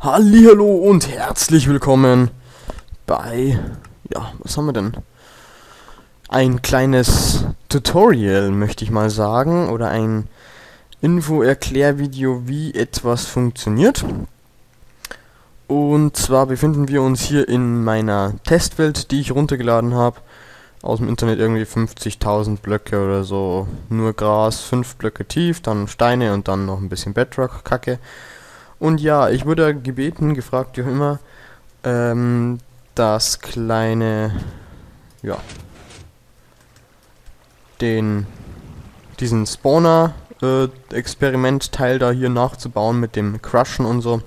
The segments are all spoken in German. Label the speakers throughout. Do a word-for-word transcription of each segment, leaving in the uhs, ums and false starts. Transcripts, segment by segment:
Speaker 1: Hallihallo und herzlich willkommen bei, ja, was haben wir denn? Ein kleines Tutorial, möchte ich mal sagen, oder ein Info-Erklärvideo, wie etwas funktioniert. Und zwar befinden wir uns hier in meiner Testwelt, die ich runtergeladen habe. Aus dem Internet irgendwie fünfzigtausend Blöcke oder so. Nur Gras, fünf Blöcke tief, dann Steine und dann noch ein bisschen Bedrock-Kacke. Und ja, ich wurde gebeten, gefragt, wie auch immer, ähm, das kleine, ja, den, diesen Spawner-Experiment-Teil da hier nachzubauen mit dem Crushen und so.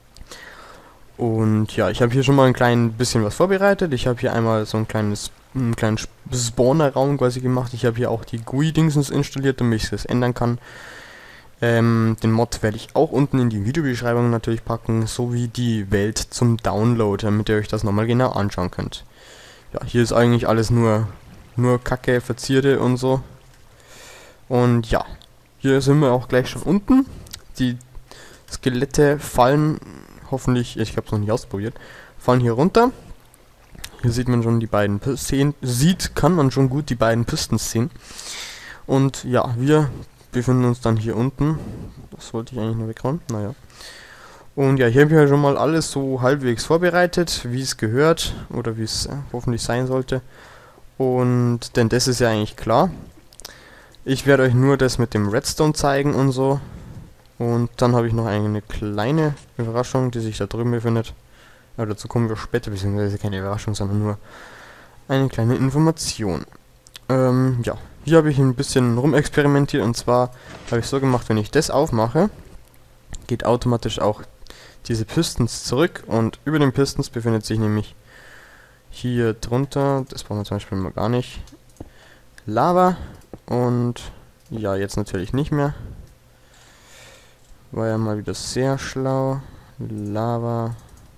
Speaker 1: Und ja, ich habe hier schon mal ein klein bisschen was vorbereitet. Ich habe hier einmal so ein kleines, einen kleinen Spawner-Raum quasi gemacht. Ich habe hier auch die G U I-Dingsens installiert, damit ich das ändern kann. Ähm, den Mod werde ich auch unten in die Videobeschreibung natürlich packen, sowie die Welt zum Download, damit ihr euch das nochmal genau anschauen könnt. Ja, hier ist eigentlich alles nur, nur Kacke, Verzierte und so. Und ja, hier sind wir auch gleich schon unten. Die Skelette fallen, hoffentlich, ich habe es noch nicht ausprobiert, fallen hier runter. Hier sieht man schon die beiden Pisten, sieht, kann man schon gut die beiden Pistons sehen. Und ja, wir befinden uns dann hier unten. Das wollte ich eigentlich nur wegräumen. Naja. Und ja, hier habe ich ja schon mal alles so halbwegs vorbereitet, wie es gehört. Oder wie es äh, hoffentlich sein sollte. Und denn das ist ja eigentlich klar. Ich werde euch nur das mit dem Redstone zeigen und so. Und dann habe ich noch eine kleine Überraschung, die sich da drüben befindet. Aber dazu kommen wir später, beziehungsweise keine Überraschung, sondern nur eine kleine Information. Ähm, ja. Hier habe ich ein bisschen rumexperimentiert, und zwar habe ich so gemacht, wenn ich das aufmache, geht automatisch auch diese Pistons zurück, und über den Pistons befindet sich nämlich hier drunter, das brauchen wir zum Beispiel mal gar nicht, Lava, und ja, jetzt natürlich nicht mehr. War ja mal wieder sehr schlau. Lava.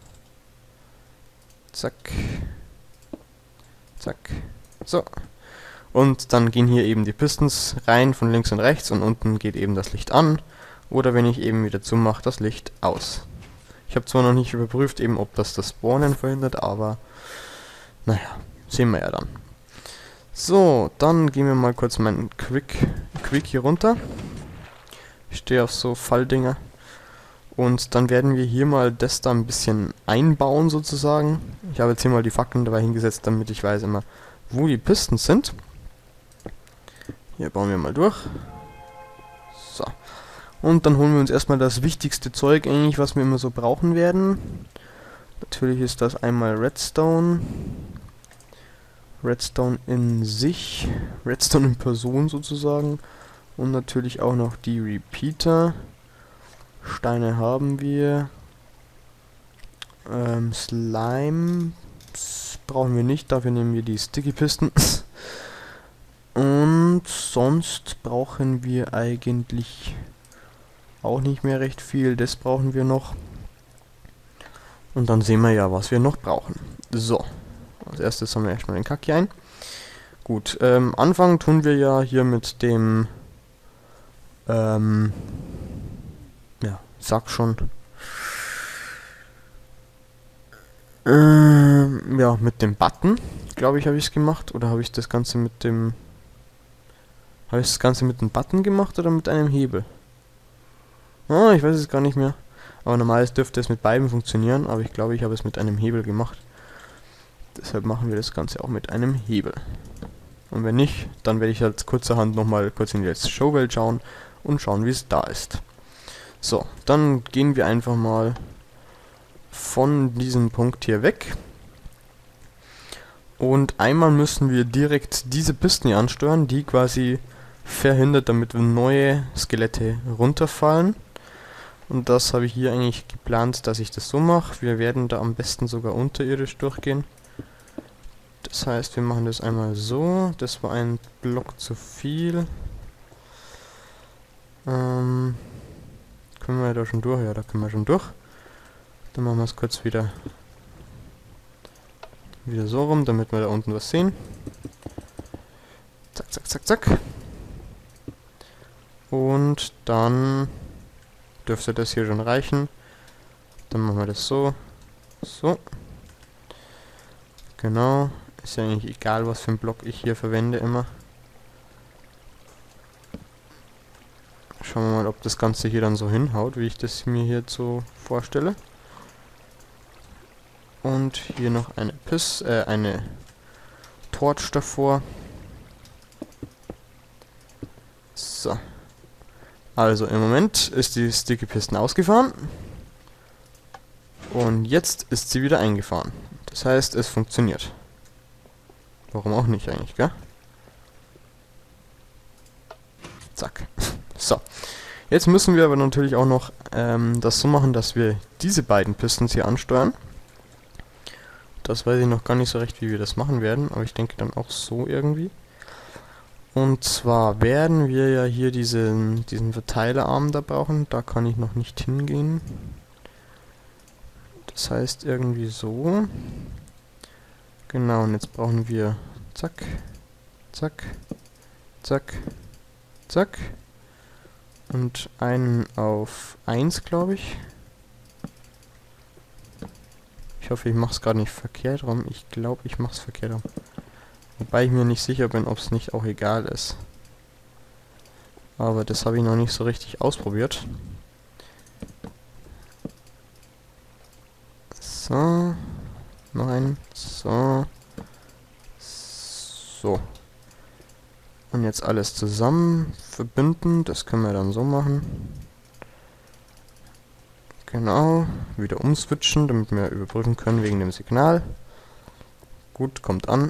Speaker 1: Zack. Zack. So. Und dann gehen hier eben die Pistons rein von links und rechts, und unten geht eben das Licht an. Oder wenn ich eben wieder zumache, das Licht aus. Ich habe zwar noch nicht überprüft, eben ob das das Spawnen verhindert, aber naja, sehen wir ja dann. So, dann gehen wir mal kurz meinen Quick, Quick hier runter. Ich stehe auf so Falldinger. Und dann werden wir hier mal das da ein bisschen einbauen sozusagen. Ich habe jetzt hier mal die Fackeln dabei hingesetzt, damit ich weiß immer, wo die Pistons sind. Hier bauen wir mal durch. So. Und dann holen wir uns erstmal das wichtigste Zeug eigentlich, was wir immer so brauchen werden. Natürlich ist das einmal Redstone. Redstone in sich. Redstone in Person sozusagen. Und natürlich auch noch die Repeater. Steine haben wir. Ähm, Slime brauchen wir nicht, dafür nehmen wir die Sticky Pistons. Und sonst brauchen wir eigentlich auch nicht mehr recht viel. Das brauchen wir noch. Und dann sehen wir ja, was wir noch brauchen. So, als erstes haben wir erstmal den Kack hier ein. Gut, ähm, anfangen tun wir ja hier mit dem, ähm, ja, sag schon, ähm, ja, mit dem Button, glaube ich, habe ich es gemacht. Oder habe ich das Ganze mit dem, habe ich das Ganze mit dem Button gemacht oder mit einem Hebel? Ah, ich weiß es gar nicht mehr. Aber normalerweise dürfte es mit beiden funktionieren, aber ich glaube, ich habe es mit einem Hebel gemacht. Deshalb machen wir das Ganze auch mit einem Hebel. Und wenn nicht, dann werde ich halt kurzerhand nochmal kurz in die Showwelt schauen und schauen, wie es da ist. So, dann gehen wir einfach mal von diesem Punkt hier weg. Und einmal müssen wir direkt diese Pisten hier ansteuern, die quasi verhindert, damit neue Skelette runterfallen. Und das habe ich hier eigentlich geplant, dass ich das so mache. Wir werden da am besten sogar unterirdisch durchgehen. Das heißt, wir machen das einmal so. Das war ein Block zu viel. Ähm, können wir da schon durch? Ja, da können wir schon durch. Dann machen wir es kurz wieder, wieder so rum, damit wir da unten was sehen. Zack, zack, zack, zack. Und dann dürfte das hier schon reichen. Dann machen wir das so. So. Genau. Ist ja eigentlich egal, was für einen Block ich hier verwende immer. Schauen wir mal, ob das Ganze hier dann so hinhaut, wie ich das mir hier so vorstelle. Und hier noch eine Piss, äh, eine Torch davor. So. Also im Moment ist die Sticky Piston ausgefahren. Und jetzt ist sie wieder eingefahren. Das heißt, es funktioniert. Warum auch nicht eigentlich, gell? Zack. So. Jetzt müssen wir aber natürlich auch noch ähm, das so machen, dass wir diese beiden Pistons hier ansteuern. Das weiß ich noch gar nicht so recht, wie wir das machen werden, aber ich denke dann auch so irgendwie. Und zwar werden wir ja hier diesen, diesen Verteilerarm da brauchen. Da kann ich noch nicht hingehen. Das heißt irgendwie so. Genau, und jetzt brauchen wir zack, zack, zack, zack. Und einen auf eins, glaube ich. Ich hoffe, ich mache es gerade nicht verkehrt rum. Ich glaube, ich mache es verkehrt rum. Wobei ich mir nicht sicher bin, ob es nicht auch egal ist. Aber das habe ich noch nicht so richtig ausprobiert. So. Noch einen. So. So. Und jetzt alles zusammen verbinden. Das können wir dann so machen. Genau. Wieder umswitchen, damit wir überbrücken können wegen dem Signal. Gut, kommt an.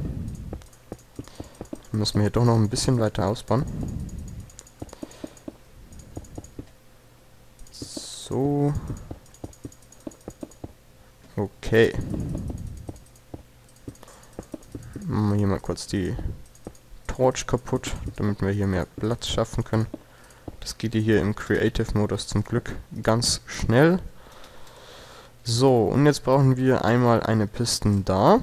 Speaker 1: Müssen wir hier doch noch ein bisschen weiter ausbauen. So. Okay. Machen wir hier mal kurz die Torch kaputt, damit wir hier mehr Platz schaffen können. Das geht hier im Creative-Modus zum Glück ganz schnell. So, und jetzt brauchen wir einmal eine Piston da.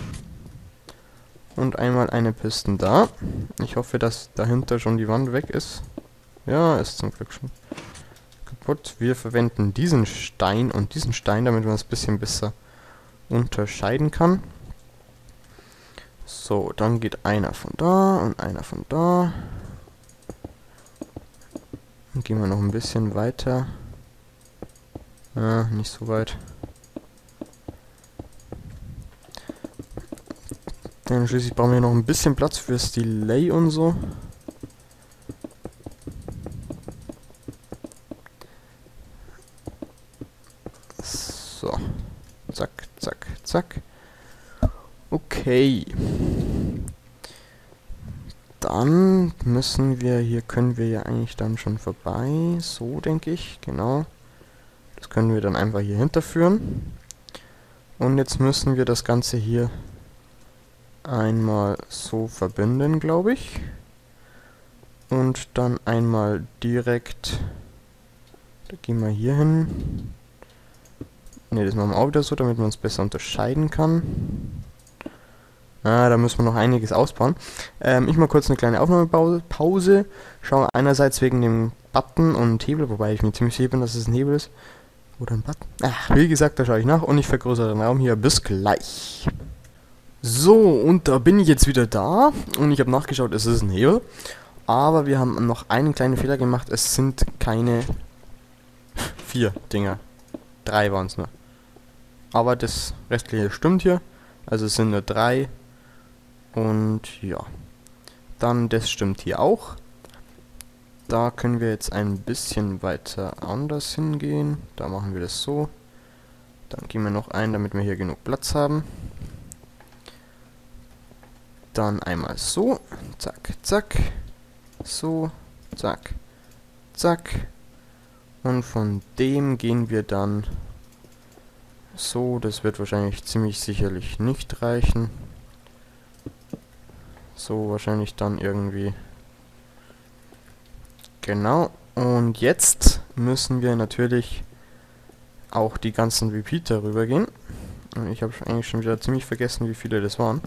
Speaker 1: Und einmal eine Piston da. Ich hoffe, dass dahinter schon die Wand weg ist. Ja, ist zum Glück schon kaputt. Wir verwenden diesen Stein und diesen Stein, damit man es ein bisschen besser unterscheiden kann. So, dann geht einer von da und einer von da. Dann gehen wir noch ein bisschen weiter. Ah, nicht so weit. Dann schließlich brauchen wir noch ein bisschen Platz fürs Delay und so. So. Zack, zack, zack. Okay. Dann müssen wir, hier können wir ja eigentlich dann schon vorbei. So denke ich, genau. Das können wir dann einfach hier hinterführen. Und jetzt müssen wir das Ganze hier einmal so verbinden, glaube ich. Und dann einmal direkt, da gehen wir hier hin. Ne, das machen wir auch wieder so, damit man es besser unterscheiden kann. Ah, da müssen wir noch einiges ausbauen. Ähm, ich mal kurz eine kleine Aufnahmepause. Schaue einerseits wegen dem Button und Hebel, wobei ich mir ziemlich sicher bin, dass es ein Hebel ist. Oder ein Button. Ach, wie gesagt, da schaue ich nach und ich vergrößere den Raum hier. Bis gleich. So, und da bin ich jetzt wieder da und ich habe nachgeschaut, es ist ein Hebel. Aber wir haben noch einen kleinen Fehler gemacht. Es sind keine vier Dinger. Drei waren es nur. Aber das restliche stimmt hier. Also es sind nur drei. Und ja. Dann das stimmt hier auch. Da können wir jetzt ein bisschen weiter anders hingehen. Da machen wir das so. Dann gehen wir noch ein, damit wir hier genug Platz haben. Dann einmal so. Zack, zack. So. Zack. Zack. Und von dem gehen wir dann so. Das wird wahrscheinlich ziemlich sicherlich nicht reichen. So wahrscheinlich dann irgendwie. Genau. Und jetzt müssen wir natürlich auch die ganzen Repeater rübergehen. Und ich habe eigentlich schon wieder ziemlich vergessen, wie viele das waren.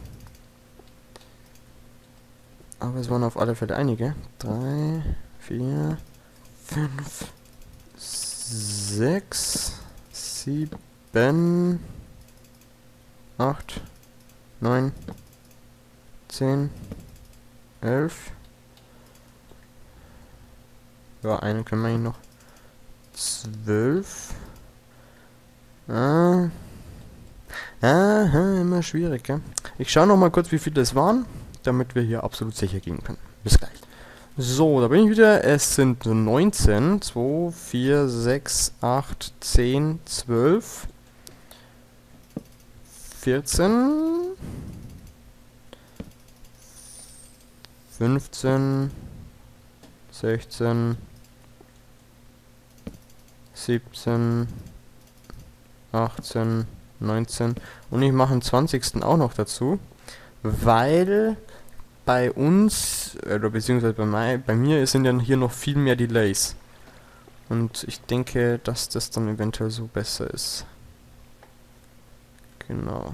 Speaker 1: Aber es waren auf alle Fälle einige. Drei, vier, fünf, sechs, sieben, acht, neun, zehn, elf. Ja, eine können wir hier noch. zwölf. Ah. Aha, immer schwierig, gell? Ich schaue noch mal kurz, wie viele das waren, damit wir hier absolut sicher gehen können. Bis gleich. So, da bin ich wieder. Es sind neunzehn. zwei, vier, sechs, acht, zehn, zwölf, vierzehn, fünfzehn, sechzehn, siebzehn, achtzehn, neunzehn und ich mache den zwanzigsten auch noch dazu, weil bei uns, oder beziehungsweise bei, mein, bei mir sind ja hier noch viel mehr Delays. Und ich denke, dass das dann eventuell so besser ist. Genau.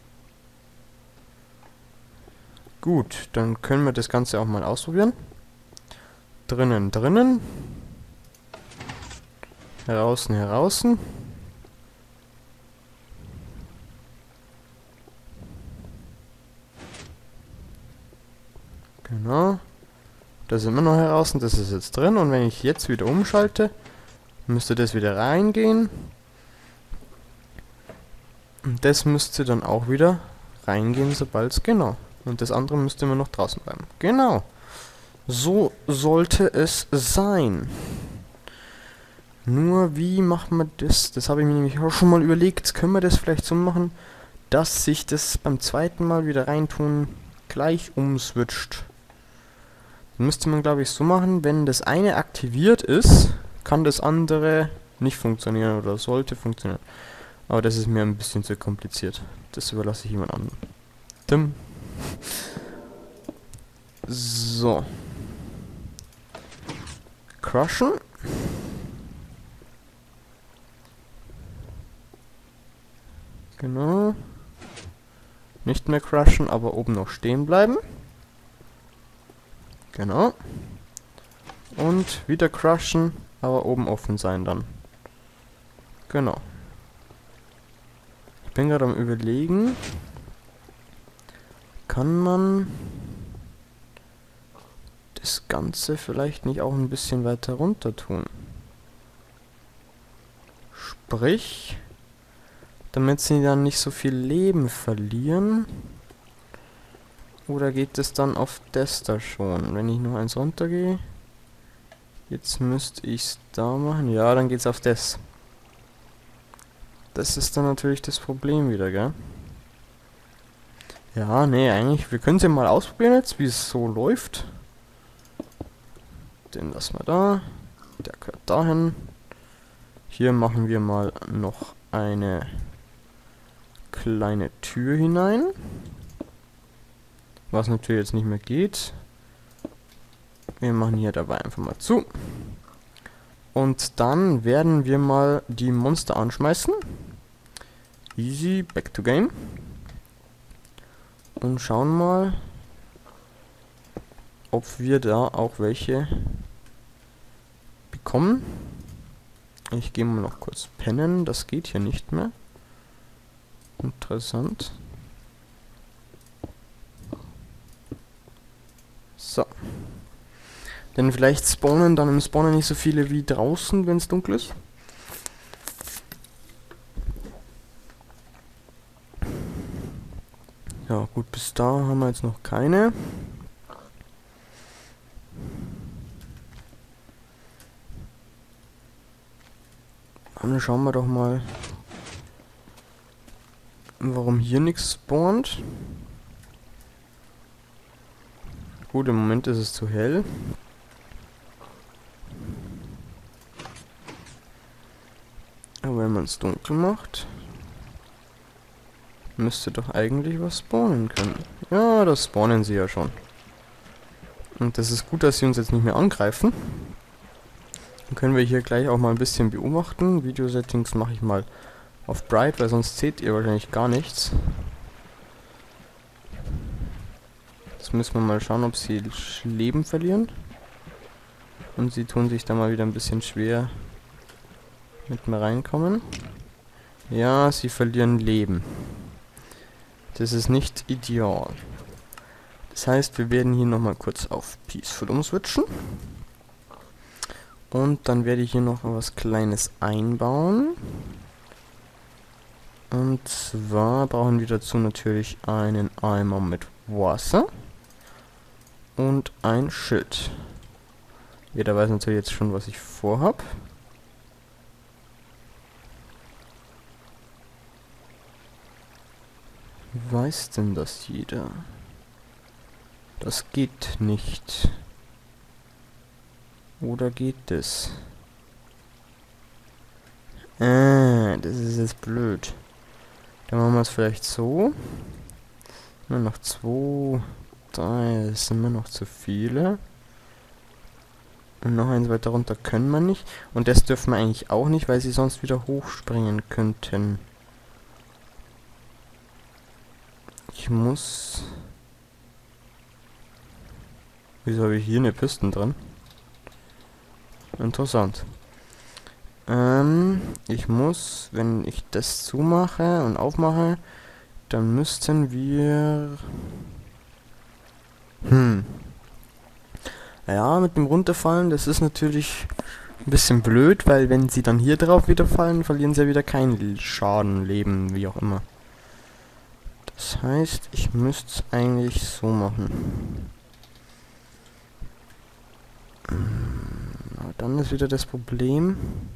Speaker 1: Gut, dann können wir das Ganze auch mal ausprobieren. Drinnen, drinnen. Heraußen, heraußen. Genau. Da sind wir noch heraus und das ist jetzt drin. Und wenn ich jetzt wieder umschalte, müsste das wieder reingehen. Und das müsste dann auch wieder reingehen, sobald es genau. Und das andere müsste immer noch draußen bleiben. Genau. So sollte es sein. Nur wie machen wir das? Das habe ich mir nämlich auch schon mal überlegt. Können wir das vielleicht so machen, dass sich das beim zweiten Mal wieder reintun gleich umswitcht. Dann müsste man, glaube ich, so machen, wenn das eine aktiviert ist, kann das andere nicht funktionieren oder sollte funktionieren. Aber das ist mir ein bisschen zu kompliziert. Das überlasse ich jemand anderem. Tim. So. Crushen. Genau. Nicht mehr crushen, aber oben noch stehen bleiben. Genau. Und wieder crushen, aber oben offen sein dann. Genau. Ich bin gerade am Überlegen, kann man das Ganze vielleicht nicht auch ein bisschen weiter runter tun? Sprich, damit sie dann nicht so viel Leben verlieren. Oder geht es dann auf das da schon? Wenn ich noch eins runtergehe. Jetzt müsste ich es da machen. Ja, dann geht's auf das. Das ist dann natürlich das Problem wieder, gell? Ja, nee, eigentlich, wir können es ja mal ausprobieren jetzt, wie es so läuft. Den lassen wir da. Der gehört dahin. Hier machen wir mal noch eine kleine Tür hinein. Was natürlich jetzt nicht mehr geht. Wir machen hier dabei einfach mal zu. Und dann werden wir mal die Monster anschmeißen. Easy, back to game. Und schauen mal, ob wir da auch welche bekommen. Ich gehe mal noch kurz pennen. Das geht hier nicht mehr. Interessant. So. Denn vielleicht spawnen dann im Spawner nicht so viele wie draußen, wenn es dunkel ist. Ja, gut, bis da haben wir jetzt noch keine. Dann schauen wir doch mal, warum hier nichts spawnt. Gut, im Moment ist es zu hell. Aber wenn man es dunkel macht, müsste doch eigentlich was spawnen können. Ja, das spawnen sie ja schon. Und das ist gut, dass sie uns jetzt nicht mehr angreifen. Dann können wir hier gleich auch mal ein bisschen beobachten. Video-Settings mache ich mal auf Bright, weil sonst seht ihr wahrscheinlich gar nichts. Jetzt müssen wir mal schauen, ob sie Leben verlieren. Und sie tun sich da mal wieder ein bisschen schwer mit mir reinkommen. Ja, sie verlieren Leben. Das ist nicht ideal. Das heißt, wir werden hier nochmal kurz auf Peaceful umswitchen. Und dann werde ich hier noch was Kleines einbauen. Und zwar brauchen wir dazu natürlich einen Eimer mit Wasser. Und ein Schild. Jeder weiß natürlich jetzt schon, was ich vorhab. Weiß denn das jeder? Das geht nicht. Oder geht es? Ah, das ist jetzt blöd. Dann machen wir es vielleicht so. Nur noch zwei, drei, das sind mir noch zu viele. Und noch eins weiter runter können wir nicht. Und das dürfen wir eigentlich auch nicht, weil sie sonst wieder hochspringen könnten. Ich muss... Wieso habe ich hier eine Pisten drin? Interessant. Ähm, ich muss, wenn ich das zumache und aufmache, dann müssten wir... Hm. Ja, mit dem Runterfallen, das ist natürlich ein bisschen blöd, weil wenn sie dann hier drauf wieder fallen, verlieren sie ja wieder keinen Schaden, Leben, wie auch immer. Das heißt, ich müsste es eigentlich so machen. Aber dann ist wieder das Problem,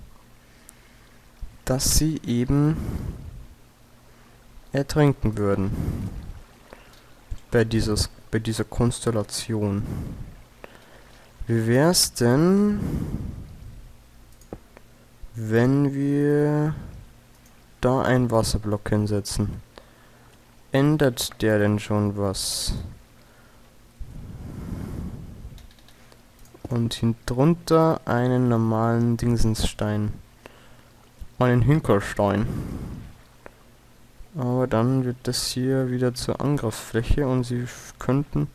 Speaker 1: dass sie eben ertrinken würden. Bei, dieses, bei dieser Konstellation. Wie wär's denn, wenn wir da einen Wasserblock hinsetzen? Ändert der denn schon was? Und drunter einen normalen Dingsensstein. Einen Hinkelstein. Aber dann wird das hier wieder zur Angriffsfläche und sie könnten...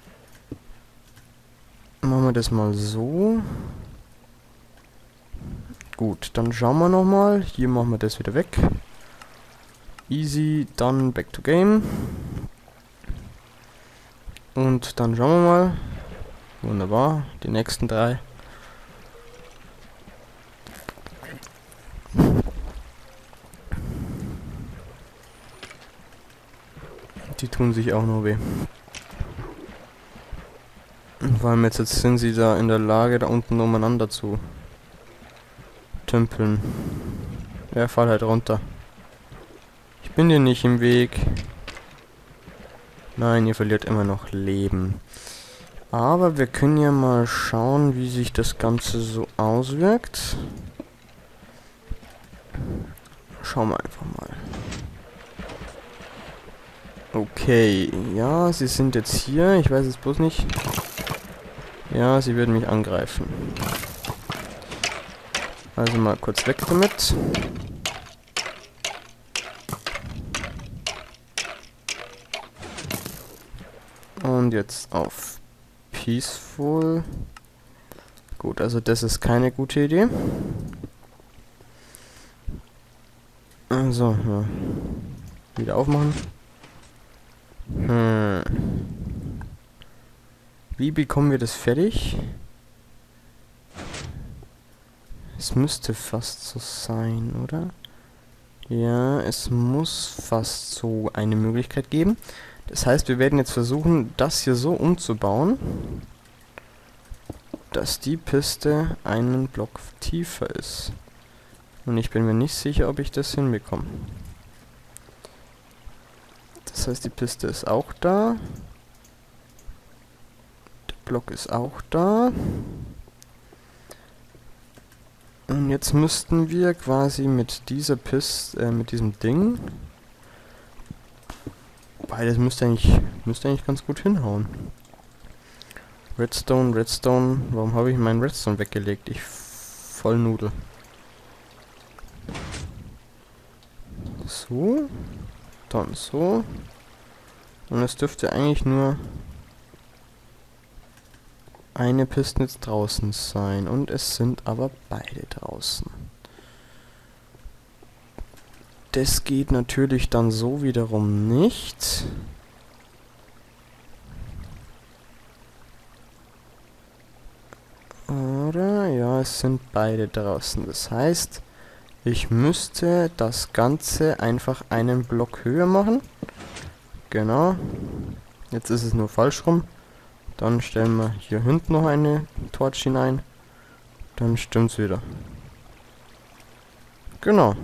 Speaker 1: Machen wir das mal so. Gut, dann schauen wir nochmal. Hier machen wir das wieder weg. Easy, dann back to game. Und dann schauen wir mal. Wunderbar, die nächsten drei. Die tun sich auch noch weh. Vor allem jetzt, jetzt sind sie da in der Lage, da unten umeinander zu tümpeln. Ja, fall halt runter. Ich bin dir nicht im Weg. Nein, ihr verliert immer noch Leben. Aber wir können ja mal schauen, wie sich das Ganze so auswirkt. Schauen wir einfach mal. Okay, ja, sie sind jetzt hier. Ich weiß es bloß nicht. Ja, sie werden mich angreifen. Also mal kurz weg damit. Und jetzt auf Peaceful. Gut, also das ist keine gute Idee. Also, ja. Wieder aufmachen. Hm. Wie bekommen wir das fertig? Es müsste fast so sein, oder? Ja, es muss fast so eine Möglichkeit geben. Das heißt, wir werden jetzt versuchen, das hier so umzubauen, dass die Piste einen Block tiefer ist. Und ich bin mir nicht sicher, ob ich das hinbekomme. Das heißt, die Piste ist auch da. Der Block ist auch da. Und jetzt müssten wir quasi mit dieser Piste, äh, mit diesem Ding... Beides müsste eigentlich, müsste eigentlich ganz gut hinhauen. Redstone, Redstone. Warum habe ich meinen Redstone weggelegt? Ich Vollnudel. So. Dann so. Und es dürfte eigentlich nur eine Piste jetzt draußen sein. Und es sind aber beide draußen. Das geht natürlich dann so wiederum nicht. Oder? Ja, es sind beide draußen. Das heißt, ich müsste das Ganze einfach einen Block höher machen. Genau. Jetzt ist es nur falsch rum. Dann stellen wir hier hinten noch eine Torch hinein. Dann stimmt's wieder. Genau.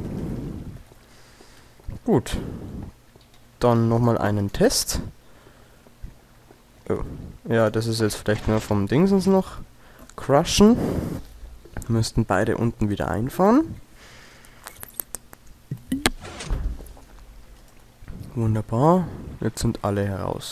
Speaker 1: Gut. Dann nochmal einen Test. Oh. Ja, das ist jetzt vielleicht nur vom Dingsens noch. Crushen. Müssten beide unten wieder einfahren. Wunderbar. Jetzt sind alle heraus.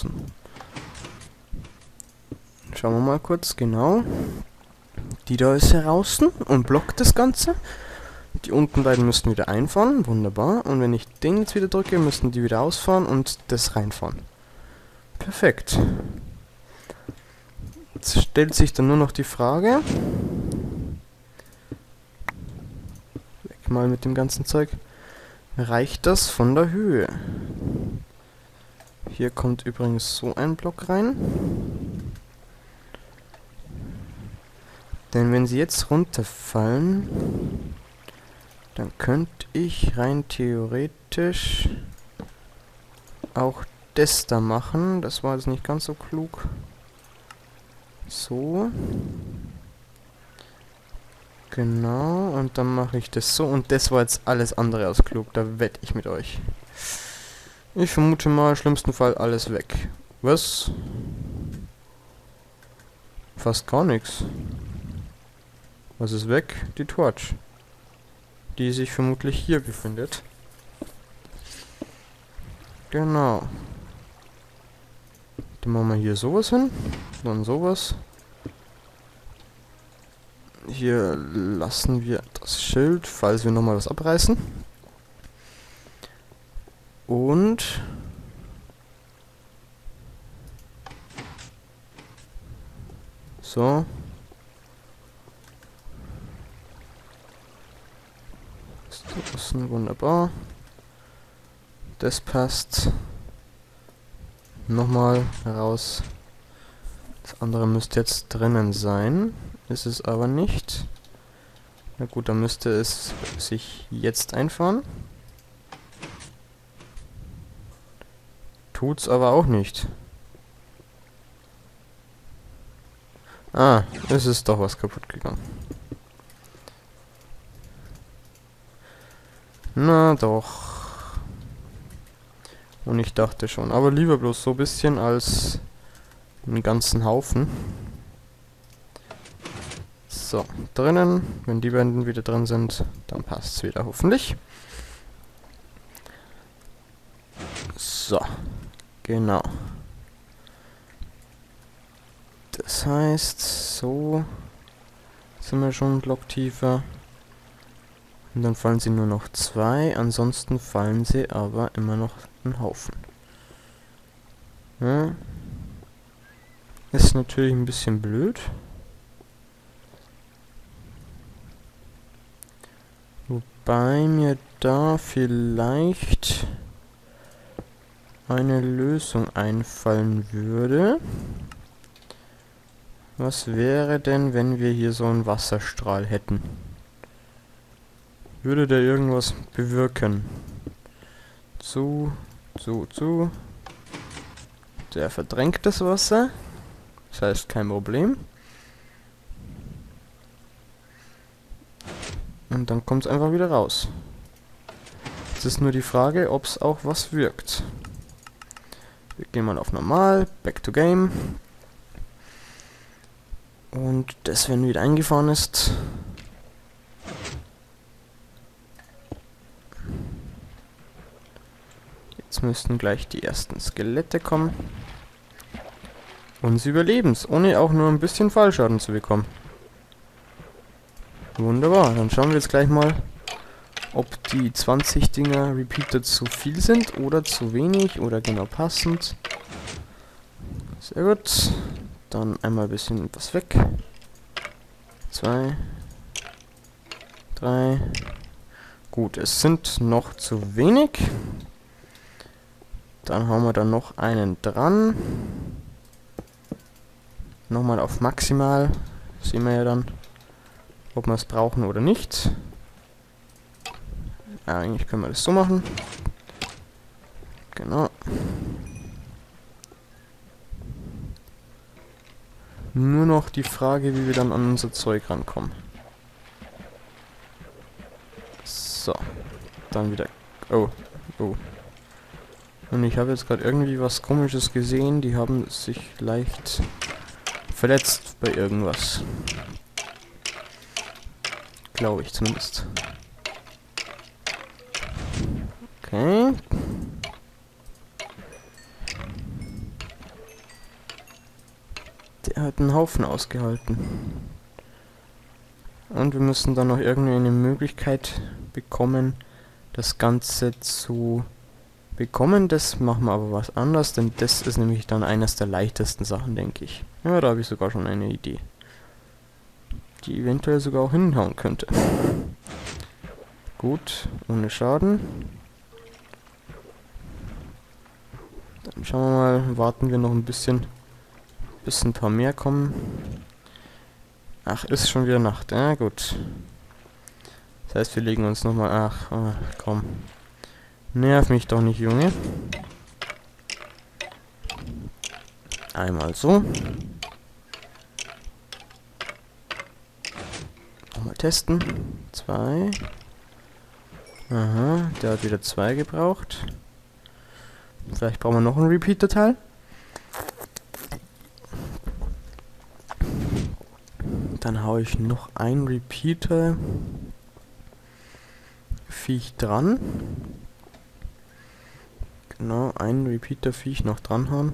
Speaker 1: Schauen wir mal kurz, genau. Die da ist heraus und blockt das Ganze. Die unten beiden müssten wieder einfahren. Wunderbar. Und wenn ich den jetzt wieder drücke, müssten die wieder ausfahren und das reinfahren. Perfekt. Jetzt stellt sich dann nur noch die Frage. Weg mal mit dem ganzen Zeug. Reicht das von der Höhe? Hier kommt übrigens so ein Block rein. Denn wenn sie jetzt runterfallen, dann könnte ich rein theoretisch auch das da machen. Das war jetzt nicht ganz so klug. So. Genau, und dann mache ich das so. Und das war jetzt alles andere als klug. Da wette ich mit euch. Ich vermute mal, im schlimmsten Fall alles weg. Was? Fast gar nichts. Was ist weg? Die Torch. Die sich vermutlich hier befindet. Genau. Dann machen wir hier sowas hin. Dann sowas. Hier lassen wir das Schild, falls wir nochmal was abreißen. Und so. Das ist wunderbar. Das passt. Nochmal raus. Das andere müsste jetzt drinnen sein. Ist es aber nicht. Na gut, dann müsste es sich jetzt einfahren. Tut's aber auch nicht. Ah, es ist doch was kaputt gegangen. Na doch. Und ich dachte schon. Aber lieber bloß so ein bisschen als einen ganzen Haufen. So, drinnen. Wenn die beiden wieder drin sind, dann passt es wieder hoffentlich. So, genau. Das heißt, so sind wir schon einen Block tiefer. Und dann fallen sie nur noch zwei, ansonsten fallen sie aber immer noch einen Haufen. Ja. Ist natürlich ein bisschen blöd. Wobei mir da vielleicht eine Lösung einfallen würde. Was wäre denn, wenn wir hier so einen Wasserstrahl hätten? Würde der irgendwas bewirken? Zu, zu, zu. Der verdrängt das Wasser. Das heißt, kein Problem. Und dann kommt es einfach wieder raus. Jetzt ist nur die Frage, ob es auch was wirkt. Wir gehen mal auf Normal, Back to Game. Und das, wenn wieder eingefahren ist. Jetzt müssten gleich die ersten Skelette kommen. Und sie überleben's, ohne auch nur ein bisschen Fallschaden zu bekommen. Wunderbar, dann schauen wir jetzt gleich mal, ob die zwanzig Dinger Repeater zu viel sind oder zu wenig oder genau passend. Sehr gut. Dann einmal ein bisschen was weg. Zwei. Drei. Gut, es sind noch zu wenig. Dann haben wir da noch einen dran. Nochmal auf maximal. Sehen wir ja dann, ob wir es brauchen oder nicht. Ja, eigentlich können wir das so machen. Genau. Nur noch die Frage, wie wir dann an unser Zeug rankommen. So. Dann wieder... Oh. Oh. Und ich habe jetzt gerade irgendwie was Komisches gesehen. Die haben sich leicht verletzt bei irgendwas. Glaube ich zumindest. Okay. Der hat einen Haufen ausgehalten. Und wir müssen dann noch irgendwie eine Möglichkeit bekommen, das Ganze zu bekommen. Das machen wir aber was anderes, denn das ist nämlich dann eines der leichtesten Sachen, denke ich. Ja, da habe ich sogar schon eine Idee, die eventuell sogar auch hinhauen könnte. Gut, ohne Schaden. Dann schauen wir mal, warten wir noch ein bisschen, bis ein paar mehr kommen. Ach, ist schon wieder Nacht, ja gut. Das heißt, wir legen uns nochmal... Ach, oh, komm. Nerv mich doch nicht, Junge. Einmal so. Nochmal testen. Zwei. Aha, der hat wieder zwei gebraucht. Vielleicht brauchen wir noch ein Repeater-Teil. Dann haue ich noch ein Repeater Viech dran. Genau, ein Repeater Viech noch dran haben.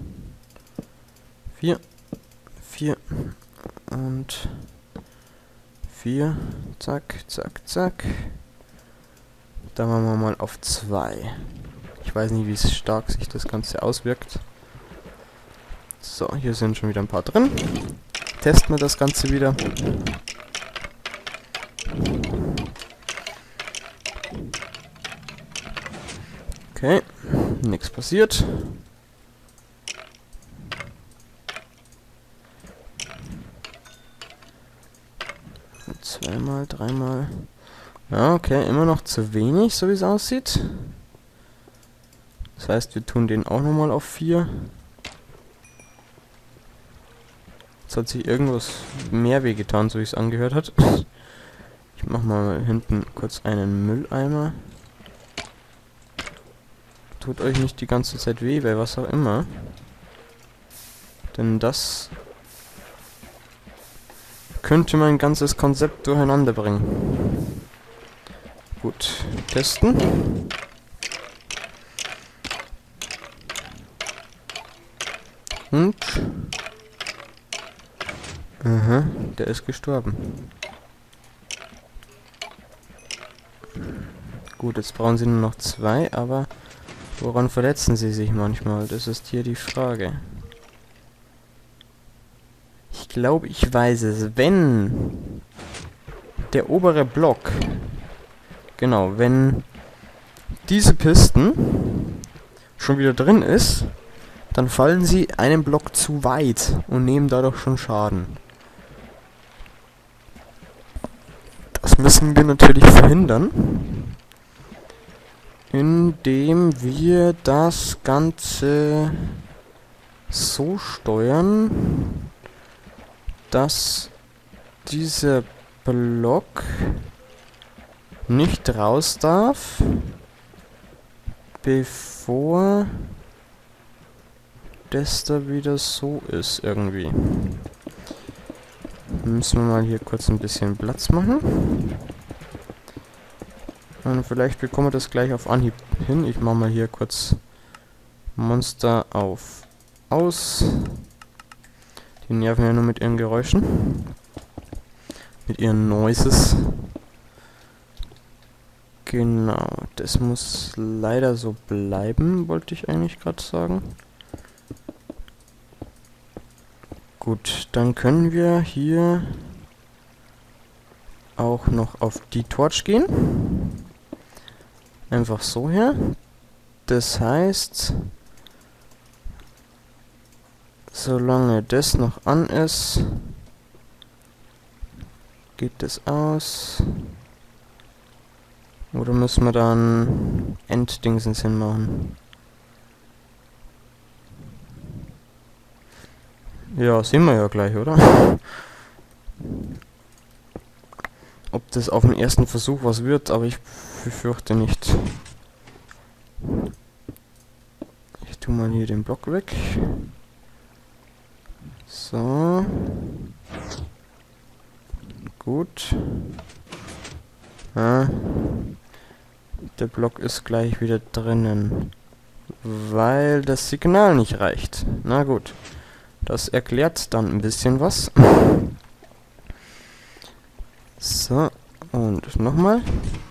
Speaker 1: Vier. Vier. Und vier. Zack, zack, zack. Dann machen wir mal auf zwei. Ich weiß nicht, wie stark sich das Ganze auswirkt. So, hier sind schon wieder ein paar drin. Testen wir das Ganze wieder. Okay, nichts passiert. Zweimal, dreimal. Ja, okay, immer noch zu wenig, so wie es aussieht. Das heißt, wir tun den auch nochmal auf vier. Jetzt hat sich irgendwas mehr wehgetan, so wie es angehört hat. Ich mach mal hinten kurz einen Mülleimer. Tut euch nicht die ganze Zeit weh, bei was auch immer. Denn das könnte mein ganzes Konzept durcheinander bringen. Gut, testen. Und... Aha, der ist gestorben. Gut, jetzt brauchen sie nur noch zwei, aber woran verletzen sie sich manchmal? Das ist hier die Frage. Ich glaube, ich weiß es. Wenn der obere Block, genau, wenn diese Pisten schon wieder drin ist, dann fallen sie einen Block zu weit und nehmen dadurch schon Schaden. Das müssen wir natürlich verhindern, indem wir das Ganze so steuern, dass dieser Block nicht raus darf, bevor das da wieder so ist irgendwie. Müssen wir mal hier kurz ein bisschen Platz machen. Und vielleicht bekommen wir das gleich auf Anhieb hin. Ich mache mal hier kurz Monster auf aus. Die nerven ja nur mit ihren Geräuschen. Mit ihren Noises. Genau, das muss leider so bleiben, wollte ich eigentlich gerade sagen. Gut, dann können wir hier auch noch auf die Torch gehen. einfach so her. Das heißt, solange das noch an ist, geht das aus. Oder müssen wir dann Enddingsens hinmachen? Ja, sehen wir ja gleich, oder? Ob das auf dem ersten Versuch was wird, aber ich befürchte nicht. Ich tue mal hier den Block weg. So. Gut. Ah. Der Block ist gleich wieder drinnen. Weil das Signal nicht reicht. Na gut. Das erklärt dann ein bisschen was. So, und nochmal.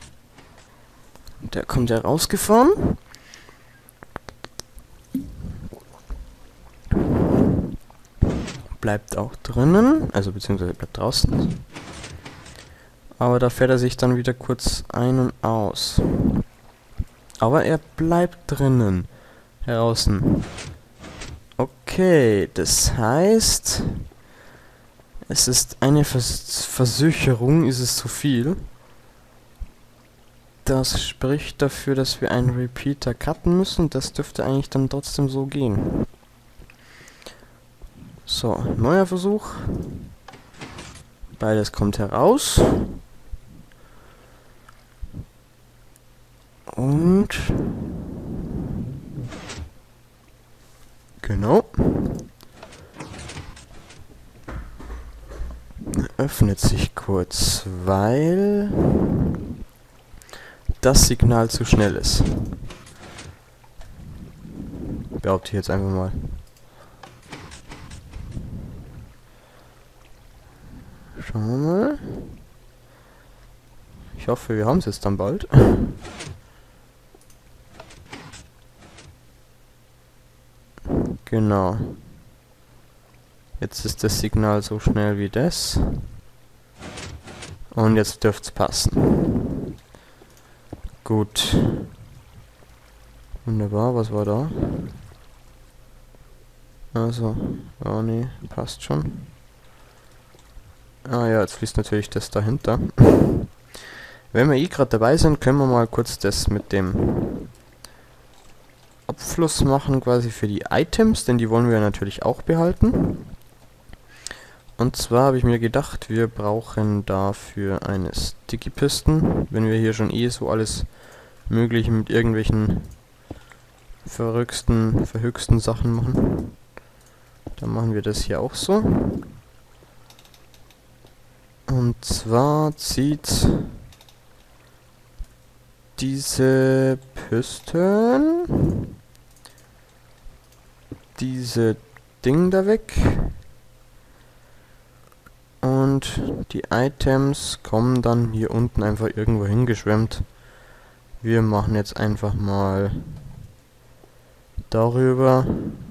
Speaker 1: Der kommt ja rausgefahren. Bleibt auch drinnen, also beziehungsweise bleibt draußen. Aber da fährt er sich dann wieder kurz ein und aus. Aber er bleibt drinnen. Draußen. Okay, das heißt, es ist eine Vers Versicherung, ist es zu viel. Das spricht dafür, dass wir einen Repeater cutten müssen. Das dürfte eigentlich dann trotzdem so gehen. So, neuer Versuch. Beides kommt heraus. Und genau. Öffnet sich kurz, weil das Signal zu schnell ist. Behaupte ich jetzt einfach mal. Schauen wir mal. Ich hoffe, wir haben es jetzt dann bald. Genau. Jetzt ist das Signal so schnell wie das. Und jetzt dürfte es passen. Gut. Wunderbar, was war da? Also, oh nee, passt schon. Ah ja, jetzt fließt natürlich das dahinter. Wenn wir eh gerade dabei sind, können wir mal kurz das mit dem Abfluss machen, quasi für die Items, denn die wollen wir natürlich auch behalten. Und zwar habe ich mir gedacht, wir brauchen dafür eine Sticky Piston, wenn wir hier schon eh so alles Mögliche mit irgendwelchen verrücksten, verhöchsten Sachen machen. Dann machen wir das hier auch so. Und zwar zieht diese Piston diese Ding da weg. Und die Items kommen dann hier unten einfach irgendwo hingeschwemmt. Wir machen jetzt einfach mal darüber.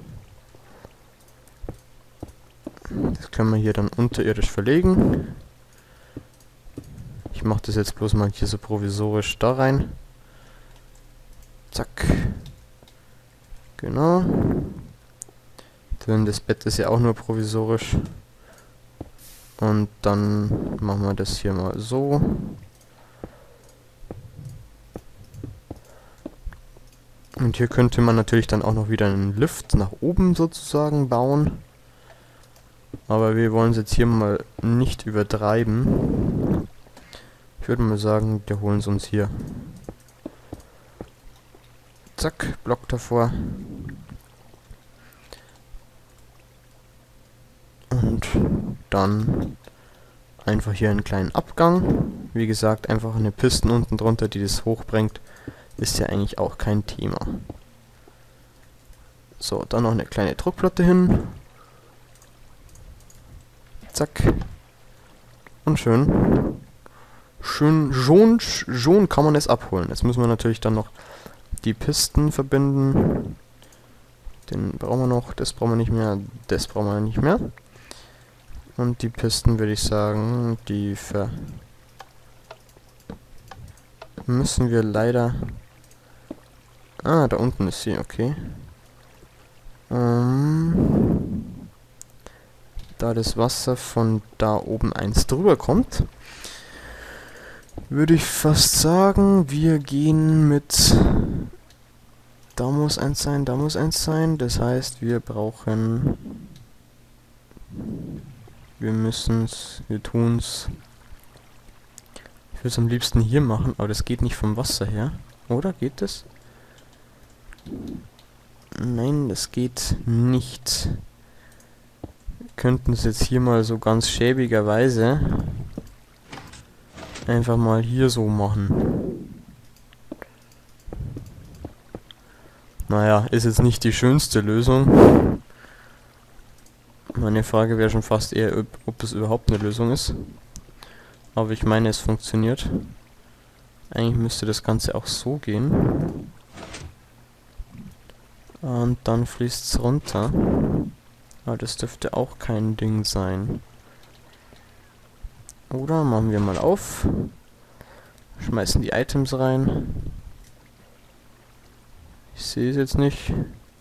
Speaker 1: Das können wir hier dann unterirdisch verlegen. Ich mache das jetzt bloß mal hier so provisorisch da rein. Zack. Genau. Denn das Bett ist ja auch nur provisorisch. Und dann machen wir das hier mal so. Und hier könnte man natürlich dann auch noch wieder einen Lift nach oben sozusagen bauen. Aber wir wollen es jetzt hier mal nicht übertreiben. Ich würde mal sagen, wir holen es uns hier. Zack, Block davor. Und dann einfach hier einen kleinen Abgang. Wie gesagt, einfach eine Piston unten drunter, die das hochbringt. Ist ja eigentlich auch kein Thema. So, dann noch eine kleine Druckplatte hin. Zack. Und schön. Schön, schon, schon kann man es abholen. Jetzt müssen wir natürlich dann noch die Pisten verbinden. Den brauchen wir noch, das brauchen wir nicht mehr, das brauchen wir nicht mehr. Und die Pisten würde ich sagen, die ver müssen wir leider Ah, da unten ist sie, okay. Ähm, da das Wasser von da oben eins drüber kommt, würde ich fast sagen, wir gehen mit... Da muss eins sein, da muss eins sein. Das heißt, wir brauchen... Wir müssen's, wir tun's... Ich würde es am liebsten hier machen, aber das geht nicht vom Wasser her. Oder? Geht das? Nein, das geht nicht. Wir könnten es jetzt hier mal so ganz schäbigerweise einfach mal hier so machen. Naja, ist jetzt nicht die schönste Lösung. Meine Frage wäre schon fast eher, ob, ob das überhaupt eine Lösung ist. Aber ich meine, es funktioniert. Eigentlich müsste das Ganze auch so gehen. Und dann fließt es runter. Aber das dürfte auch kein Ding sein. Oder machen wir mal auf. Schmeißen die Items rein. Ich sehe es jetzt nicht.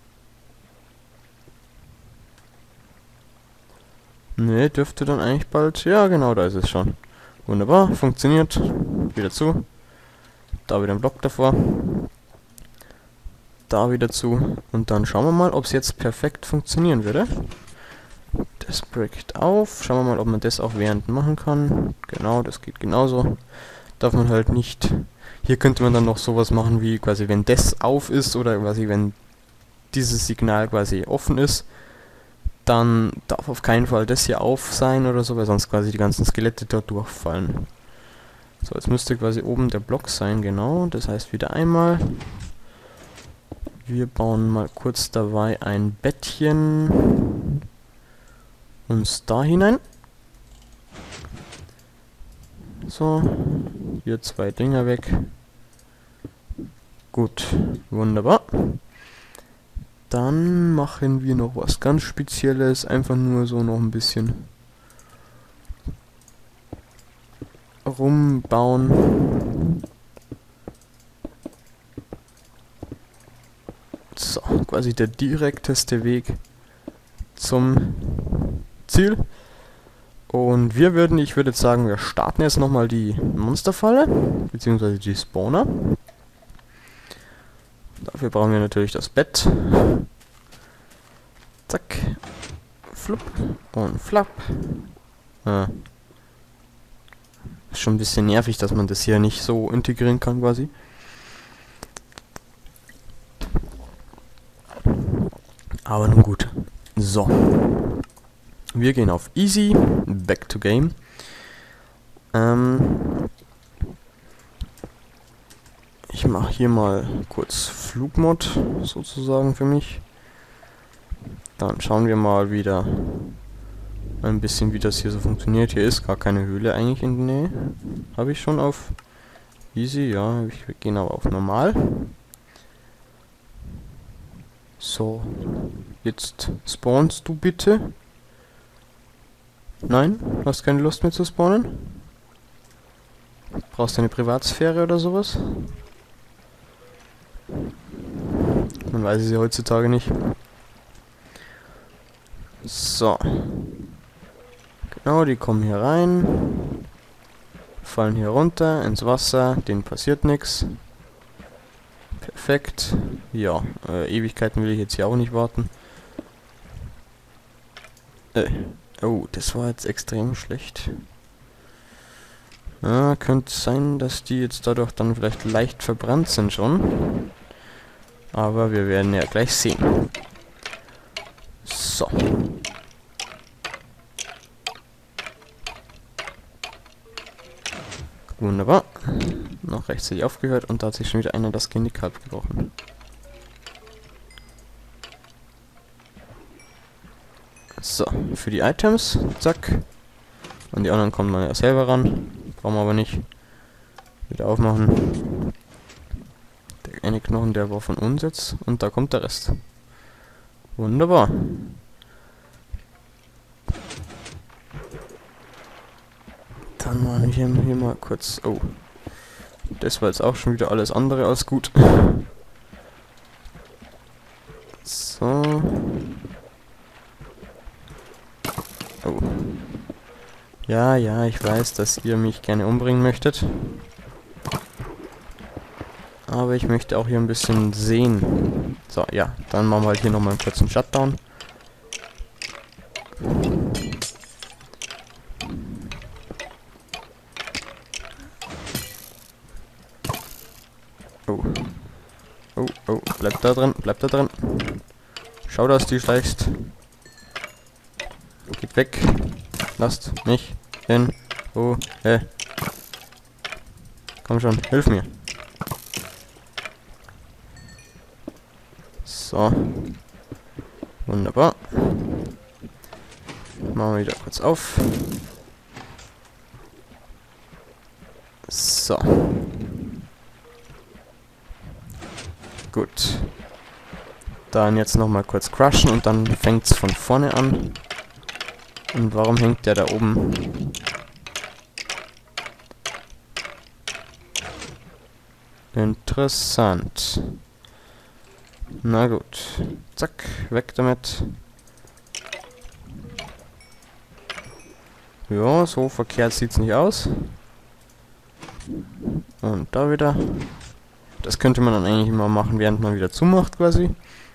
Speaker 1: Ne, dürfte dann eigentlich bald... Ja, genau, da ist es schon. Wunderbar, funktioniert. Wieder zu. Da wieder ein Block davor. Da wieder zu. Und dann schauen wir mal, ob es jetzt perfekt funktionieren würde. Das bricht auf. Schauen wir mal, ob man das auch während machen kann. Genau, das geht genauso. Darf man halt nicht... Hier könnte man dann noch sowas machen wie quasi, wenn das auf ist oder quasi, wenn dieses Signal quasi offen ist, dann darf auf keinen Fall das hier auf sein oder so, weil sonst quasi die ganzen Skelette dort durchfallen. So, jetzt müsste quasi oben der Block sein, genau. Das heißt wieder einmal. Wir bauen mal kurz dabei ein Bettchen uns da hinein. So, hier zwei Dinger weg. Gut, wunderbar. Dann machen wir noch was ganz Spezielles, einfach nur so noch ein bisschen rumbauen. So, quasi der direkteste Weg zum Ziel. Und wir würden, ich würde jetzt sagen, wir starten jetzt nochmal die Monsterfalle, beziehungsweise die Spawner. Dafür brauchen wir natürlich das Bett. Zack. Flupp und flapp. Ah. Ist schon ein bisschen nervig, dass man das hier nicht so integrieren kann quasi. Aber nun gut. So. Wir gehen auf Easy. Back to Game. Ähm... Ich mache hier mal kurz Flugmod sozusagen für mich. Dann schauen wir mal wieder ein bisschen, wie das hier so funktioniert. Hier ist gar keine Höhle eigentlich in der Nähe. Habe ich schon auf Easy, ja. Wir gehen aber auf Normal. So, jetzt spawnst du bitte. Nein? Hast keine Lust mehr zu spawnen? Brauchst du eine Privatsphäre oder sowas? Man weiß es ja heutzutage nicht. So. Genau, die kommen hier rein. Fallen hier runter ins Wasser. Denen passiert nichts. Perfekt. Ja, äh, Ewigkeiten will ich jetzt hier auch nicht warten. Äh. Oh, das war jetzt extrem schlecht. Ja, könnte sein, dass die jetzt dadurch dann vielleicht leicht verbrannt sind schon. Aber wir werden ja gleich sehen. So. Wunderbar. Noch rechtzeitig aufgehört und da hat sich schon wieder einer das Genick halb gebrochen. So, für die Items, zack. Und die anderen kommen dann ja selber ran. Brauchen wir aber nicht. Wieder aufmachen. Der eine Knochen, der war von uns jetzt. Und da kommt der Rest. Wunderbar. Dann machen wir hier mal kurz... Oh. Das war jetzt auch schon wieder alles andere als gut. Ja, ja, ich weiß, dass ihr mich gerne umbringen möchtet. Aber ich möchte auch hier ein bisschen sehen. So, ja, dann machen wir halt hier nochmal einen kurzen Shutdown. Oh. Oh, oh, bleib da drin, bleib da drin. Schau, dass du schleichst. Geht weg. Lasst mich in Ruhe. Komm schon, hilf mir. So. Wunderbar. Machen wir wieder kurz auf. So. Gut. Dann jetzt nochmal kurz crushen und dann fängt es von vorne an. Und warum hängt der da oben? Interessant. Na gut. Zack, weg damit. Ja, so verkehrt sieht's nicht aus. Und da wieder. Das könnte man dann eigentlich immer machen, während man wieder zumacht quasi.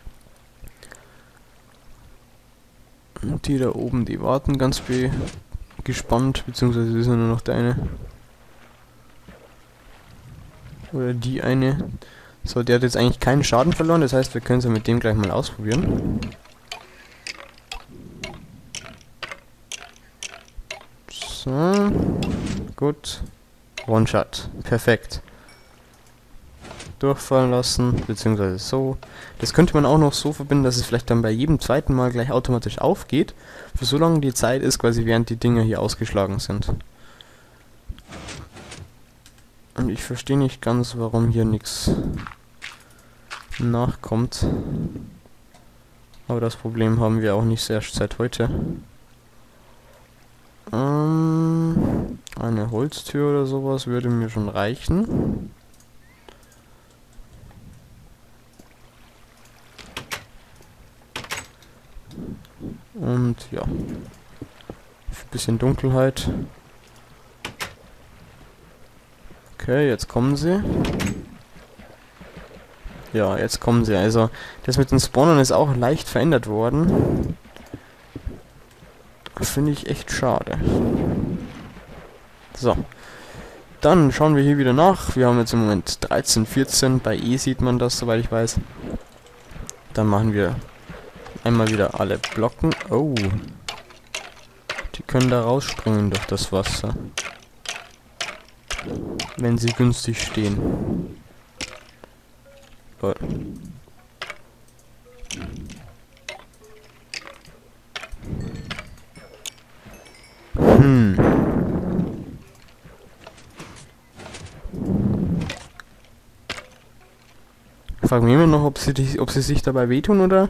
Speaker 1: Und die da oben, die warten ganz be gespannt, beziehungsweise ist ja nur noch der eine. Oder die eine. So, der hat jetzt eigentlich keinen Schaden verloren, das heißt, wir können es ja mit dem gleich mal ausprobieren. So, gut. One-Shot, perfekt. Durchfallen lassen, beziehungsweise so. Das könnte man auch noch so verbinden, dass es vielleicht dann bei jedem zweiten Mal gleich automatisch aufgeht, für so lange die Zeit ist, quasi während die Dinger hier ausgeschlagen sind. Und ich verstehe nicht ganz, warum hier nichts nachkommt. Aber das Problem haben wir auch nicht erst seit heute. Ähm, eine Holztür oder sowas würde mir schon reichen. Und ja, ein bisschen Dunkelheit. Okay, jetzt kommen sie. Ja, jetzt kommen sie. Also, das mit den Spawnern ist auch leicht verändert worden. Finde ich echt schade. So. Dann schauen wir hier wieder nach. Wir haben jetzt im Moment dreizehn, vierzehn. Bei E sieht man das, soweit ich weiß. Dann machen wir einmal wieder alle Blocken. Oh. Die können da rausspringen durch das Wasser. Wenn sie günstig stehen. Gut. Hm. Ich frage mich immer noch, ob sie, ob sie sich dabei wehtun, oder?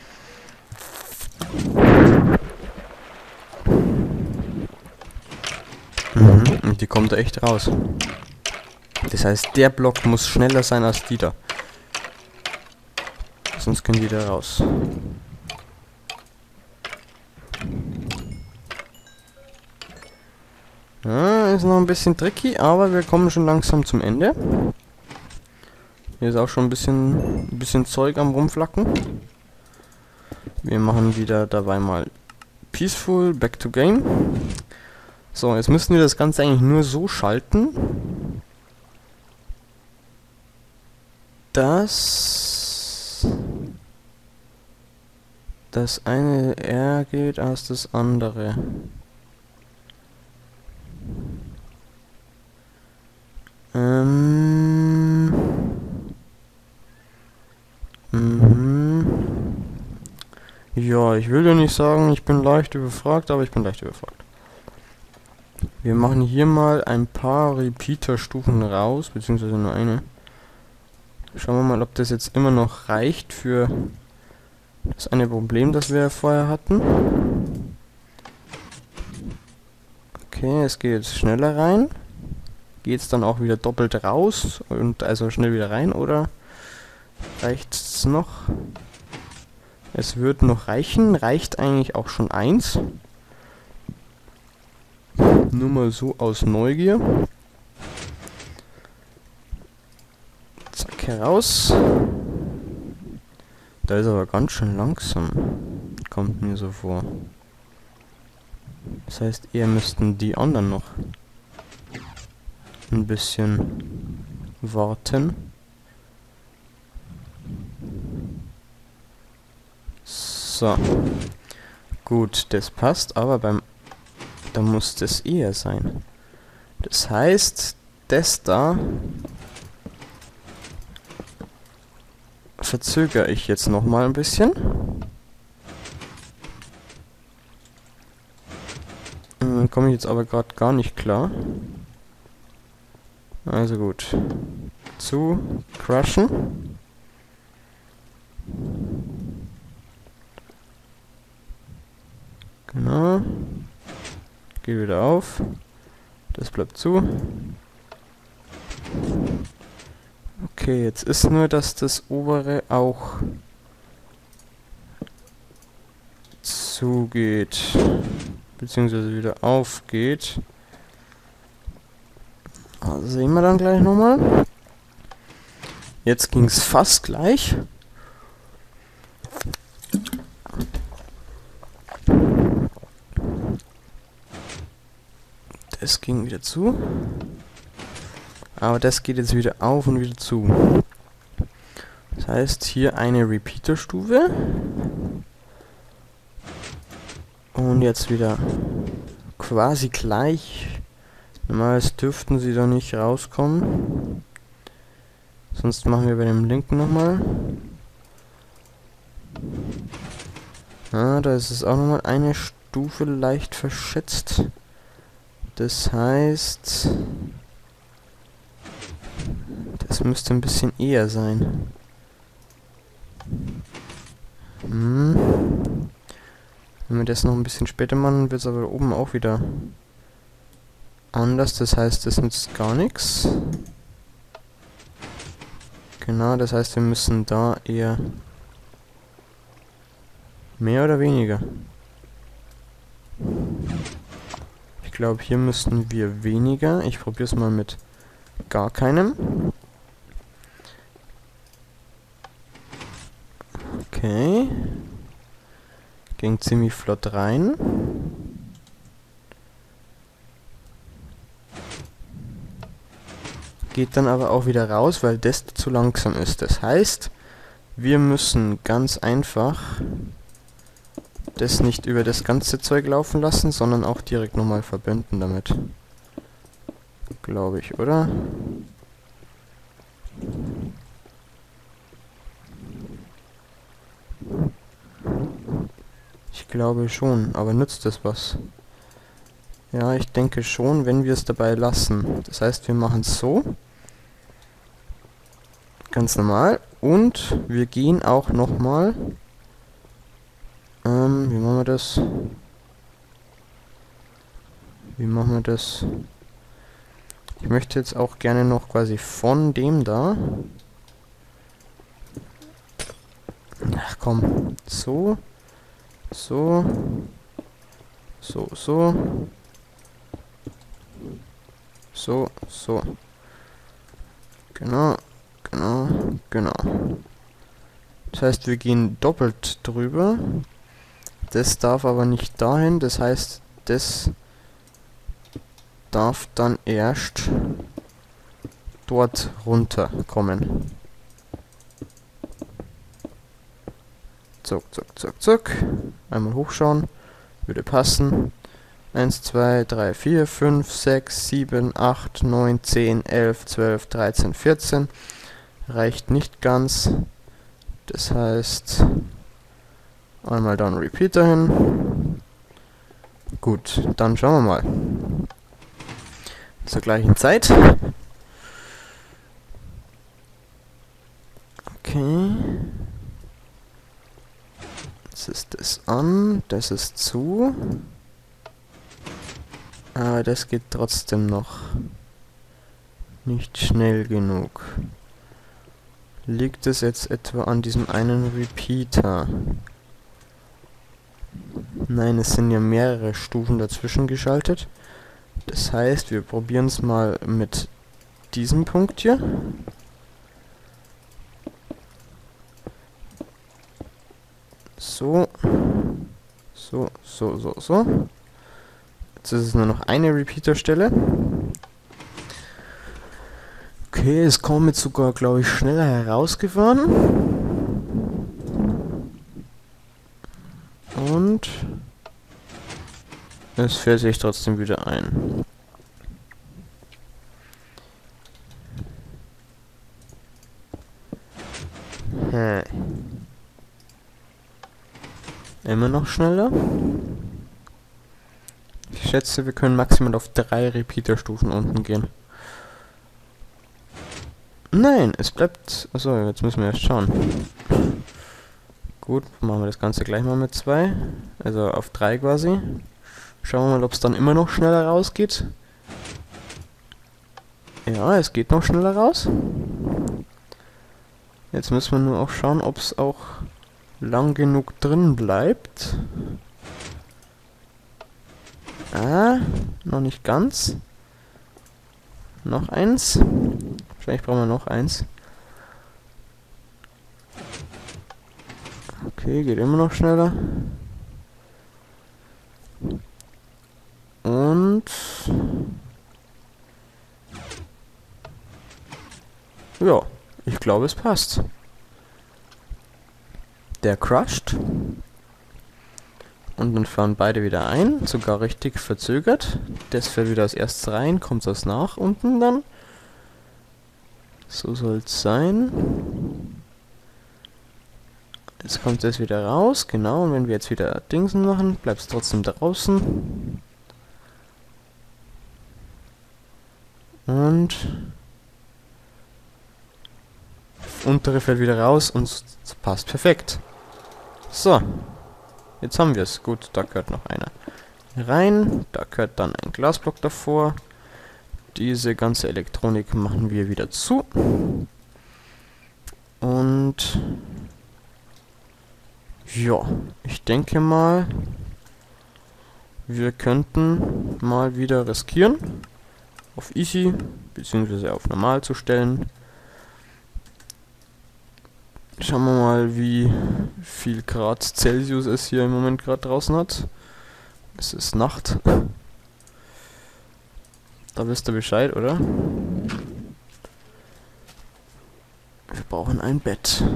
Speaker 1: Mhm, und die kommt da echt raus. Das heißt, der Block muss schneller sein als die da. Sonst können die da raus. Ja, ist noch ein bisschen tricky, aber wir kommen schon langsam zum Ende. Hier ist auch schon ein bisschen, ein bisschen Zeug am Rumflacken. Wir machen wieder dabei mal Peaceful, Back to Game. So, jetzt müssten wir das Ganze eigentlich nur so schalten, dass das eine eher geht als das andere. Ähm. Mhm. Ja, ich will ja nicht sagen, ich bin leicht überfragt, aber ich bin leicht überfragt. Wir machen hier mal ein paar Repeater-Stufen raus, beziehungsweise nur eine. Schauen wir mal, ob das jetzt immer noch reicht für das eine Problem, das wir vorher hatten. Okay, es geht jetzt schneller rein. Geht es dann auch wieder doppelt raus und also schnell wieder rein, oder reicht es noch? Es wird noch reichen. Reicht eigentlich auch schon eins. Nur mal so aus Neugier. Zack, heraus. Da ist aber ganz schön langsam. Kommt mir so vor. Das heißt, eher müssten die anderen noch ein bisschen warten. So. Gut, das passt, aber beim... Da muss das eher sein. Das heißt, das da verzögere ich jetzt noch mal ein bisschen. Äh, komme ich jetzt aber gerade gar nicht klar. Also gut. Zu crushen. Genau. Geht wieder auf. Das bleibt zu. Okay, jetzt ist nur, dass das obere auch zugeht. Beziehungsweise wieder aufgeht. Also sehen wir dann gleich nochmal. Jetzt ging es fast gleich. Das ging wieder zu. Aber das geht jetzt wieder auf und wieder zu. Das heißt, hier eine Repeater-Stufe. Und jetzt wieder quasi gleich. Normalerweise dürften sie da nicht rauskommen. Sonst machen wir bei dem linken nochmal. Ah, da ist es auch nochmal eine Stufe leicht verschätzt. Das heißt... Das müsste ein bisschen eher sein. Hm. Wenn wir das noch ein bisschen später machen, wird es aber oben auch wieder anders. Das heißt, das nützt gar nichts. Genau, das heißt, wir müssen da eher mehr oder weniger. Ich glaube, hier müssten wir weniger. Ich probiere es mal mit gar keinem. Okay. Ging ziemlich flott rein. Geht dann aber auch wieder raus, weil das zu langsam ist. Das heißt, wir müssen ganz einfach das nicht über das ganze Zeug laufen lassen, sondern auch direkt nochmal verbinden damit. Glaube ich, oder? Ich glaube schon, aber nützt das was? Ja, ich denke schon, wenn wir es dabei lassen. Das heißt, wir machen es so. Ganz normal. Und wir gehen auch nochmal. Ähm, wie machen wir das? Wie machen wir das? Ich möchte jetzt auch gerne noch quasi von dem da. Ach komm. So. So. So, so. So, so. Genau, genau, genau. Das heißt, wir gehen doppelt drüber. Das darf aber nicht dahin. Das heißt, das darf dann erst dort runterkommen. Zuck, zuck, zuck, zuck. Einmal hochschauen. Würde passen. eins, zwei, drei, vier, fünf, sechs, sieben, acht, neun, zehn, elf, zwölf, dreizehn, vierzehn. Reicht nicht ganz. Das heißt, einmal dann Repeater hin. Gut, dann schauen wir mal. Zur gleichen Zeit. Okay. Jetzt ist das an, das ist zu. Aber das geht trotzdem noch nicht schnell genug. Liegt es jetzt etwa an diesem einen Repeater? Nein, es sind ja mehrere Stufen dazwischen geschaltet. Das heißt, wir probieren es mal mit diesem Punkt hier. So. So, so, so, so. Jetzt ist es nur noch eine Repeater-Stelle. Okay, es kommt jetzt sogar, glaube ich, schneller herausgefahren. Und es fährt sich trotzdem wieder ein. Hm. Immer noch schneller. Ich schätze, wir können maximal auf drei Repeater-Stufen unten gehen. Nein, es bleibt... Achso, jetzt müssen wir erst schauen. Gut, machen wir das Ganze gleich mal mit zwei. Also auf drei quasi. Schauen wir mal, ob es dann immer noch schneller rausgeht. Ja, es geht noch schneller raus. Jetzt müssen wir nur auch schauen, ob es auch lang genug drin bleibt. Ah, noch nicht ganz. Noch eins. Wahrscheinlich brauchen wir noch eins. Okay, geht immer noch schneller. Und... ja, ich glaube, es passt. Der crusht. Und dann fahren beide wieder ein, sogar richtig verzögert. Das fährt wieder als erstes rein, kommt das nach unten dann. So soll es sein. Jetzt kommt das wieder raus, genau. Und wenn wir jetzt wieder Dingsen machen, bleibt es trotzdem draußen. Und das untere fällt wieder raus und es passt perfekt. So. Jetzt haben wir es. Gut, da gehört noch einer rein. Da gehört dann ein Glasblock davor. Diese ganze Elektronik machen wir wieder zu. Und ja, ich denke mal, wir könnten mal wieder riskieren, auf Easy bzw. auf Normal zu stellen. Schauen wir mal, wie viel Grad Celsius es hier im Moment gerade draußen hat. Es ist Nacht. Da wisst ihr Bescheid, oder? Wir brauchen ein Bett.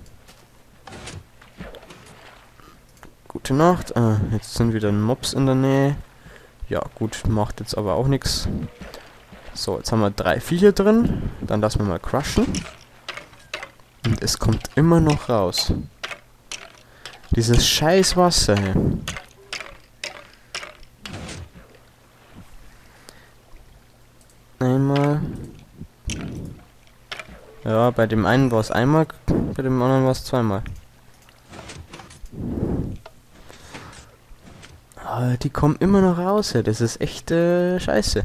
Speaker 1: Gute Nacht. Ah, jetzt sind wieder Mobs in der Nähe. Ja, gut, macht jetzt aber auch nichts. So, jetzt haben wir drei Viecher drin. Dann lassen wir mal crushen. Und es kommt immer noch raus. Dieses scheiß Wasser. Einmal. Ja, bei dem einen war es einmal, bei dem anderen war es zweimal. Aber die kommen immer noch raus. Das ist echt äh, scheiße.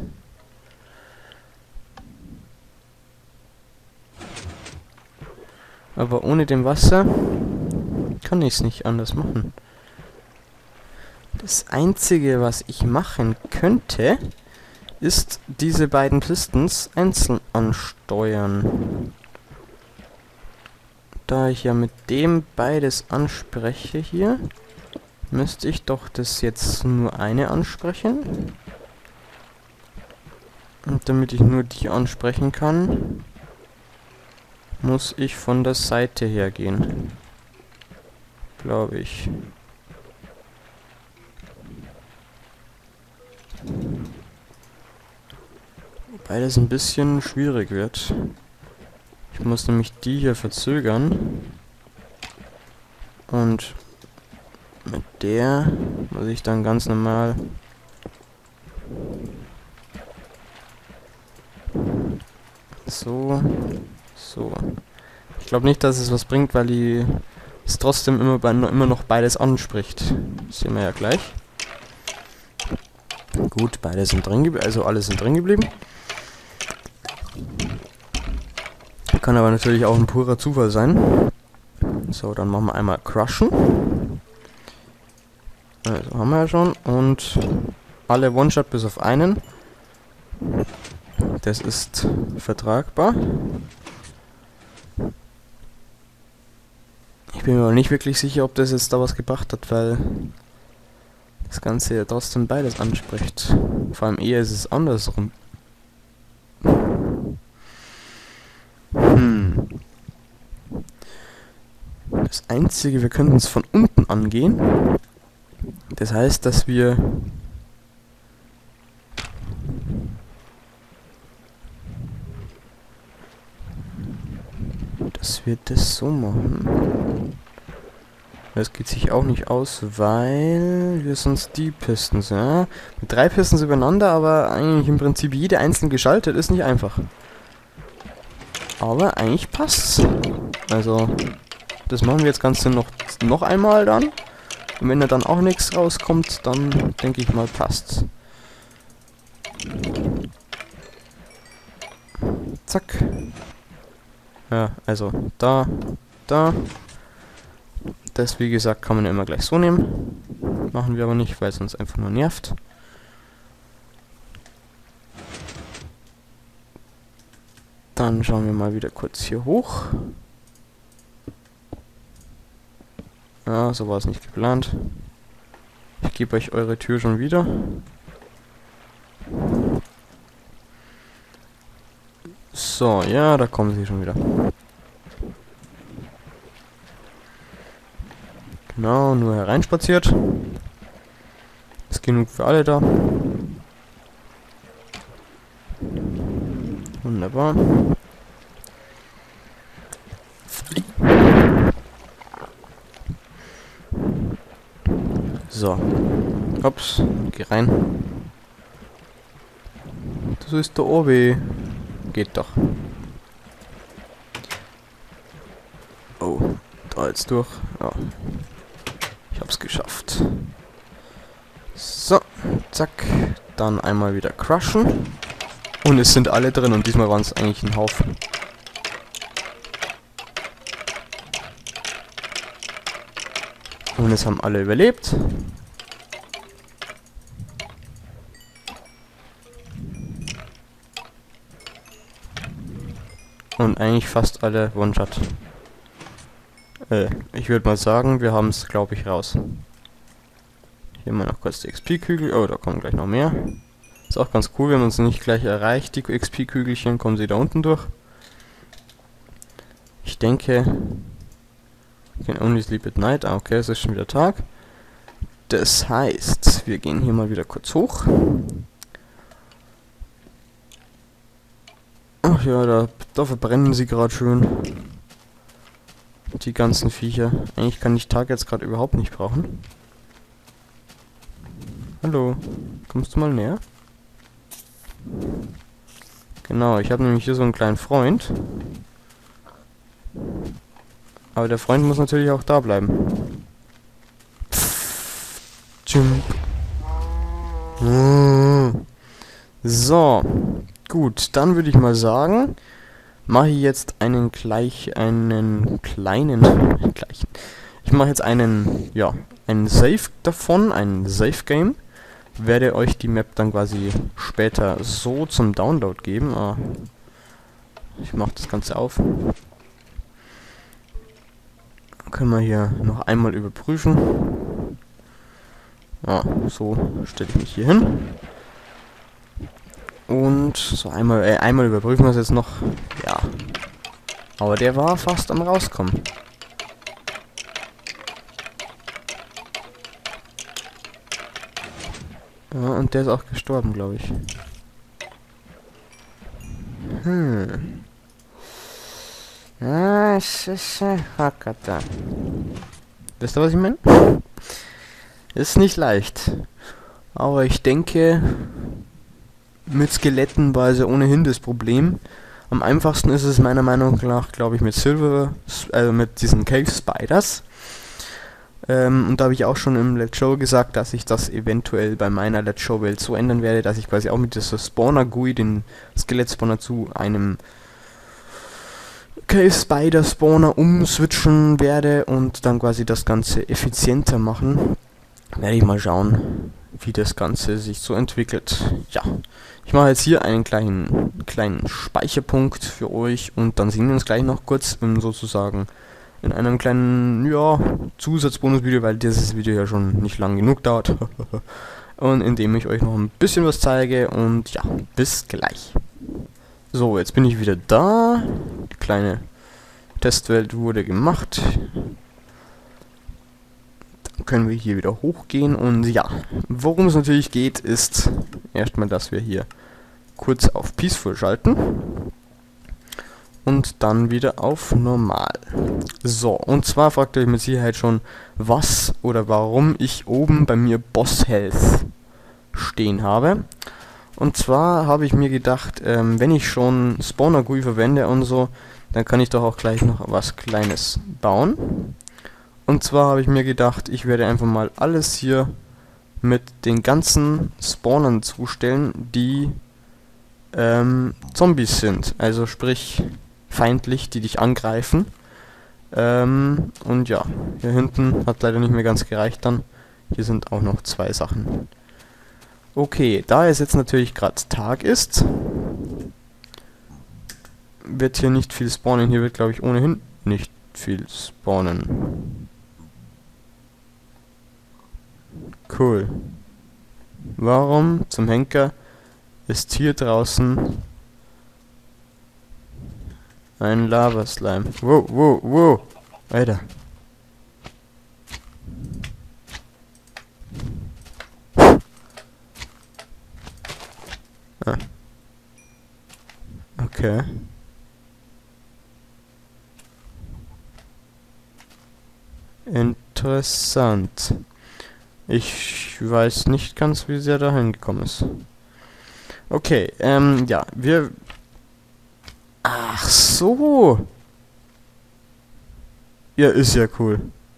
Speaker 1: Aber ohne dem Wasser kann ich es nicht anders machen. Das Einzige, was ich machen könnte, ist diese beiden Pistons einzeln ansteuern. Da ich ja mit dem beides anspreche hier, müsste ich doch das jetzt nur eine ansprechen. Und damit ich nur die ansprechen kann, muss ich von der Seite her gehen. Glaube ich. Wobei das ein bisschen schwierig wird. Ich muss nämlich die hier verzögern. Und mit der muss ich dann ganz normal so, so. Ich glaube nicht, dass es was bringt, weil die es trotzdem immer, bei, immer noch beides anspricht. Das sehen wir ja gleich. Gut, beide sind drin geblieben, also alle sind drin geblieben. Kann aber natürlich auch ein purer Zufall sein. So, dann machen wir einmal crushen. Also haben wir ja schon. Und alle One-Shot bis auf einen. Das ist vertragbar. Ich bin mir aber nicht wirklich sicher, ob das jetzt da was gebracht hat, weil das Ganze ja trotzdem beides anspricht. Vor allem eher ist es andersrum. Hm. Das Einzige, wir könnten es von unten angehen. Das heißt, dass wir dass wir das so machen. Das geht sich auch nicht aus, weil wir sonst die Pistons, ja. Mit drei Pistons übereinander, aber eigentlich im Prinzip jede einzeln geschaltet, ist nicht einfach. Aber eigentlich passt's. Also, das machen wir jetzt Ganze noch, noch einmal dann. Und wenn da dann auch nichts rauskommt, dann denke ich mal passt's. Zack. Ja, also da, da. Das, wie gesagt, kann man ja immer gleich so nehmen. Machen wir aber nicht, weil es uns einfach nur nervt. Dann schauen wir mal wieder kurz hier hoch. Ja, so war es nicht geplant. Ich gebe euch eure Tür schon wieder. So, ja, da kommen sie schon wieder. Genau, nur hereinspaziert. Ist genug für alle da. Wunderbar. So. Ups, geh rein. Das ist der Obi. Geht doch. Oh, da jetzt durch. Ja. Ich hab's geschafft. So, zack. Dann einmal wieder crushen. Und es sind alle drin und diesmal waren es eigentlich ein Haufen. Und es haben alle überlebt. Und eigentlich fast alle One-Shot. Äh, ich würde mal sagen, wir haben es, glaube ich, raus. Hier mal noch kurz die X P-Kügel. Oh, da kommen gleich noch mehr. Ist auch ganz cool, wenn man es nicht gleich erreicht, die X P-Kügelchen, kommen sie da unten durch. Ich denke... You can only sleep at night. Ah, okay, es ist schon wieder Tag. Das heißt, wir gehen hier mal wieder kurz hoch. Ach ja, da, da verbrennen sie gerade schön. Die ganzen Viecher. Eigentlich kann ich Tag jetzt gerade überhaupt nicht brauchen. Hallo, kommst du mal näher? Genau, ich habe nämlich hier so einen kleinen Freund. Aber der Freund muss natürlich auch da bleiben. So, gut, dann würde ich mal sagen, mache ich jetzt einen gleich einen kleinen gleichen. Ich mache jetzt einen, ja, einen Save davon, ein Save Game. Werde euch die Map dann quasi später so zum Download geben. Ah, ich mache das Ganze auf. Können wir hier noch einmal überprüfen. Ja, so stelle ich mich hier hin. Und so einmal, äh, einmal überprüfen wir es jetzt noch. Ja. Aber der war fast am rauskommen. Ja, und der ist auch gestorben, glaube ich. Hm. Ah, es ist äh, Hakata. Wisst ihr, was ich meine? Ist nicht leicht. Aber ich denke, mit Skeletten war es ja ohnehin das Problem. Am einfachsten ist es meiner Meinung nach, glaube ich, mit Silver, also mit diesen Cave Spiders. Ähm, und da habe ich auch schon im Let's Show gesagt, dass ich das eventuell bei meiner Let's Show Welt so ändern werde, dass ich quasi auch mit dieser Spawner G U I den Skelett Spawner zu einem Cave Spider Spawner umswitchen werde und dann quasi das Ganze effizienter machen. Werde ich mal schauen. wie das Ganze sich so entwickelt. Ja, ich mache jetzt hier einen kleinen, kleinen Speicherpunkt für euch und dann sehen wir uns gleich noch kurz in, sozusagen in einem kleinen, ja, Zusatzbonusvideo, weil dieses Video ja schon nicht lang genug dauert. Und in dem ich euch noch ein bisschen was zeige und ja, bis gleich. So, jetzt bin ich wieder da. Die kleine Testwelt wurde gemacht. Dann können wir hier wieder hochgehen und ja, worum es natürlich geht, ist erstmal, dass wir hier kurz auf Peaceful schalten und dann wieder auf Normal. So, und zwar fragt ihr euch mit Sicherheit schon, was oder warum ich oben bei mir Boss Health stehen habe. Und zwar habe ich mir gedacht, ähm, wenn ich schon Spawner G U I verwende und so, dann kann ich doch auch gleich noch was Kleines bauen. Und zwar habe ich mir gedacht, ich werde einfach mal alles hier mit den ganzen Spawnern zustellen, die ähm, Zombies sind. Also sprich feindlich, die dich angreifen. Ähm, und ja, hier hinten hat leider nicht mehr ganz gereicht dann. Hier sind auch noch zwei Sachen. Okay, da es jetzt natürlich gerade Tag ist, wird hier nicht viel spawnen. Hier wird, glaube ich, ohnehin nicht viel spawnen. Cool. Warum zum Henker ist hier draußen ein Lava-Slime? Wow, wow, wow. Alter. Ah. Okay. Interessant. Ich weiß nicht ganz, wie sehr da hingekommen ist. Okay, ähm, ja, wir... Ach so! Ja, ist ja cool.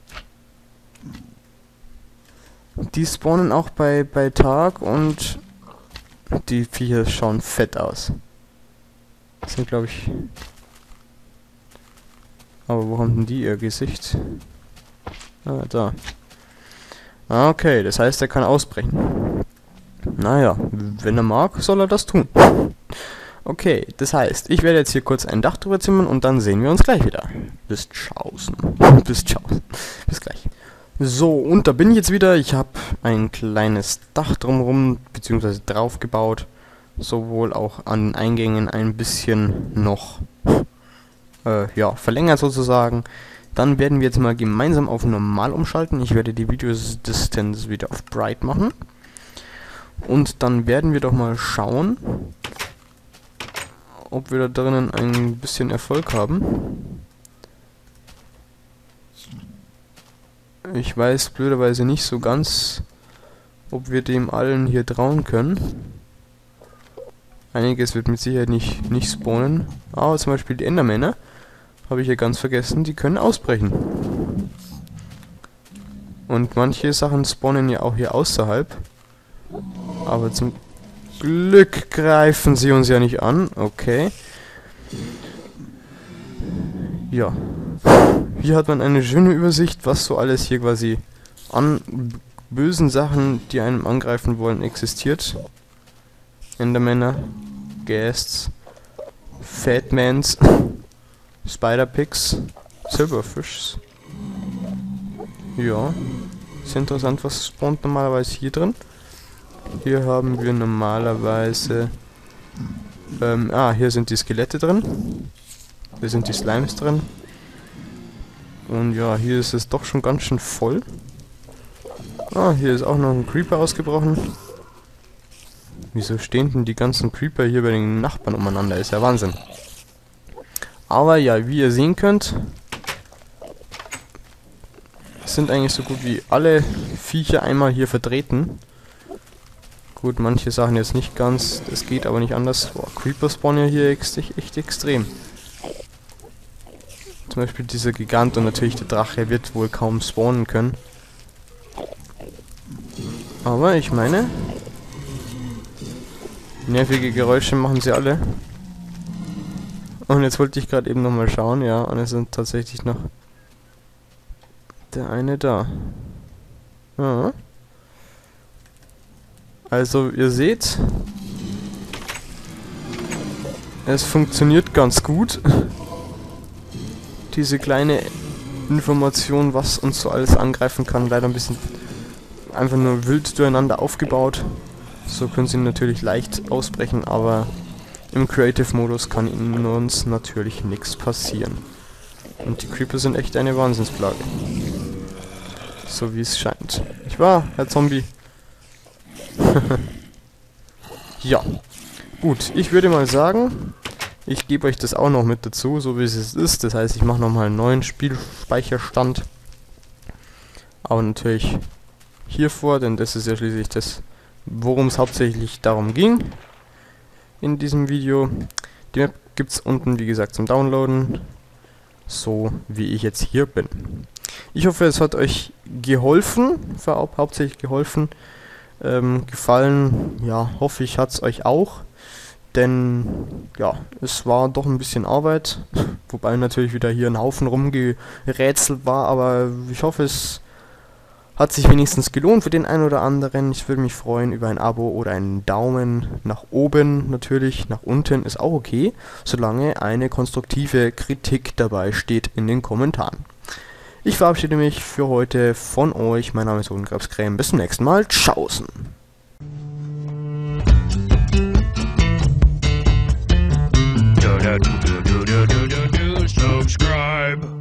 Speaker 1: Die spawnen auch bei, bei Tag und die Viecher schauen fett aus. Das sind, glaube ich... Aber wo haben denn die ihr Gesicht? Ah, da. Okay, das heißt, er kann ausbrechen. Naja, wenn er mag, soll er das tun. Okay, das heißt, ich werde jetzt hier kurz ein Dach drüber zimmern und dann sehen wir uns gleich wieder. Bis tschaußen. Bis tschaußen. Bis gleich. So, und da bin ich jetzt wieder. Ich habe ein kleines Dach drumherum, beziehungsweise drauf gebaut. Sowohl auch an den Eingängen ein bisschen noch äh, ja, verlängert sozusagen. Dann werden wir jetzt mal gemeinsam auf Normal umschalten. Ich werde die Videodistanz wieder auf Bright machen. Und dann werden wir doch mal schauen, ob wir da drinnen ein bisschen Erfolg haben. Ich weiß blöderweise nicht so ganz, ob wir dem allen hier trauen können. Einiges wird mit Sicherheit nicht, nicht spawnen. Aber zum Beispiel die Endermänner, habe ich ja ganz vergessen, die können ausbrechen. Und manche Sachen spawnen ja auch hier außerhalb. Aber zum Glück greifen sie uns ja nicht an. Okay. Ja. Hier hat man eine schöne Übersicht, was so alles hier quasi an bösen Sachen, die einem angreifen wollen, existiert. Endermänner, Ghasts, Fatmans, Spider-Pigs, Silverfishs. Ja. Ist interessant, was spawnt normalerweise hier drin. Hier haben wir normalerweise... Ähm, ah, hier sind die Skelette drin. Hier sind die Slimes drin. Und ja, hier ist es doch schon ganz schön voll. Ah, hier ist auch noch ein Creeper ausgebrochen. Wieso stehen denn die ganzen Creeper hier bei den Nachbarn umeinander? Ist ja Wahnsinn. Aber ja, wie ihr sehen könnt, sind eigentlich so gut wie alle Viecher einmal hier vertreten. Gut, manche Sachen jetzt nicht ganz, das geht aber nicht anders. Boah, Creeper spawnen ja hier echt, echt extrem. Zum Beispiel dieser Gigant und natürlich der Drache wird wohl kaum spawnen können. Aber ich meine, nervige Geräusche machen sie alle. Und jetzt wollte ich gerade eben nochmal schauen, ja, und es sind tatsächlich noch der eine da. Ja. Also ihr seht, es funktioniert ganz gut. Diese kleine Information, was uns so alles angreifen kann, leider ein bisschen einfach nur wild durcheinander aufgebaut. So können sie natürlich leicht ausbrechen, aber im Creative-Modus kann ihnen uns natürlich nichts passieren. Und die Creeper sind echt eine Wahnsinnsplage. So wie es scheint. Nicht wahr, Herr Zombie? Ja. Gut, ich würde mal sagen, ich gebe euch das auch noch mit dazu, so wie es ist. Das heißt, ich mache nochmal einen neuen Spielspeicherstand. Aber natürlich hier vor, denn das ist ja schließlich das, worum es hauptsächlich darum ging in diesem Video. Die Map gibt es unten, wie gesagt, zum Downloaden. So wie ich jetzt hier bin. Ich hoffe, es hat euch geholfen, hau hauptsächlich geholfen. Ähm, gefallen, ja, hoffe ich, hat es euch auch. Denn, ja, es war doch ein bisschen Arbeit. Wobei natürlich wieder hier ein Haufen rumgerätselt war. Aber ich hoffe, es hat sich wenigstens gelohnt für den einen oder anderen. Ich würde mich freuen über ein Abo oder einen Daumen nach oben. Natürlich, nach unten ist auch okay. Solange eine konstruktive Kritik dabei steht in den Kommentaren. Ich verabschiede mich für heute von euch. Mein Name ist Odenkrebscreme. Bis zum nächsten Mal. Tschaußen.
Speaker 2: Subscribe.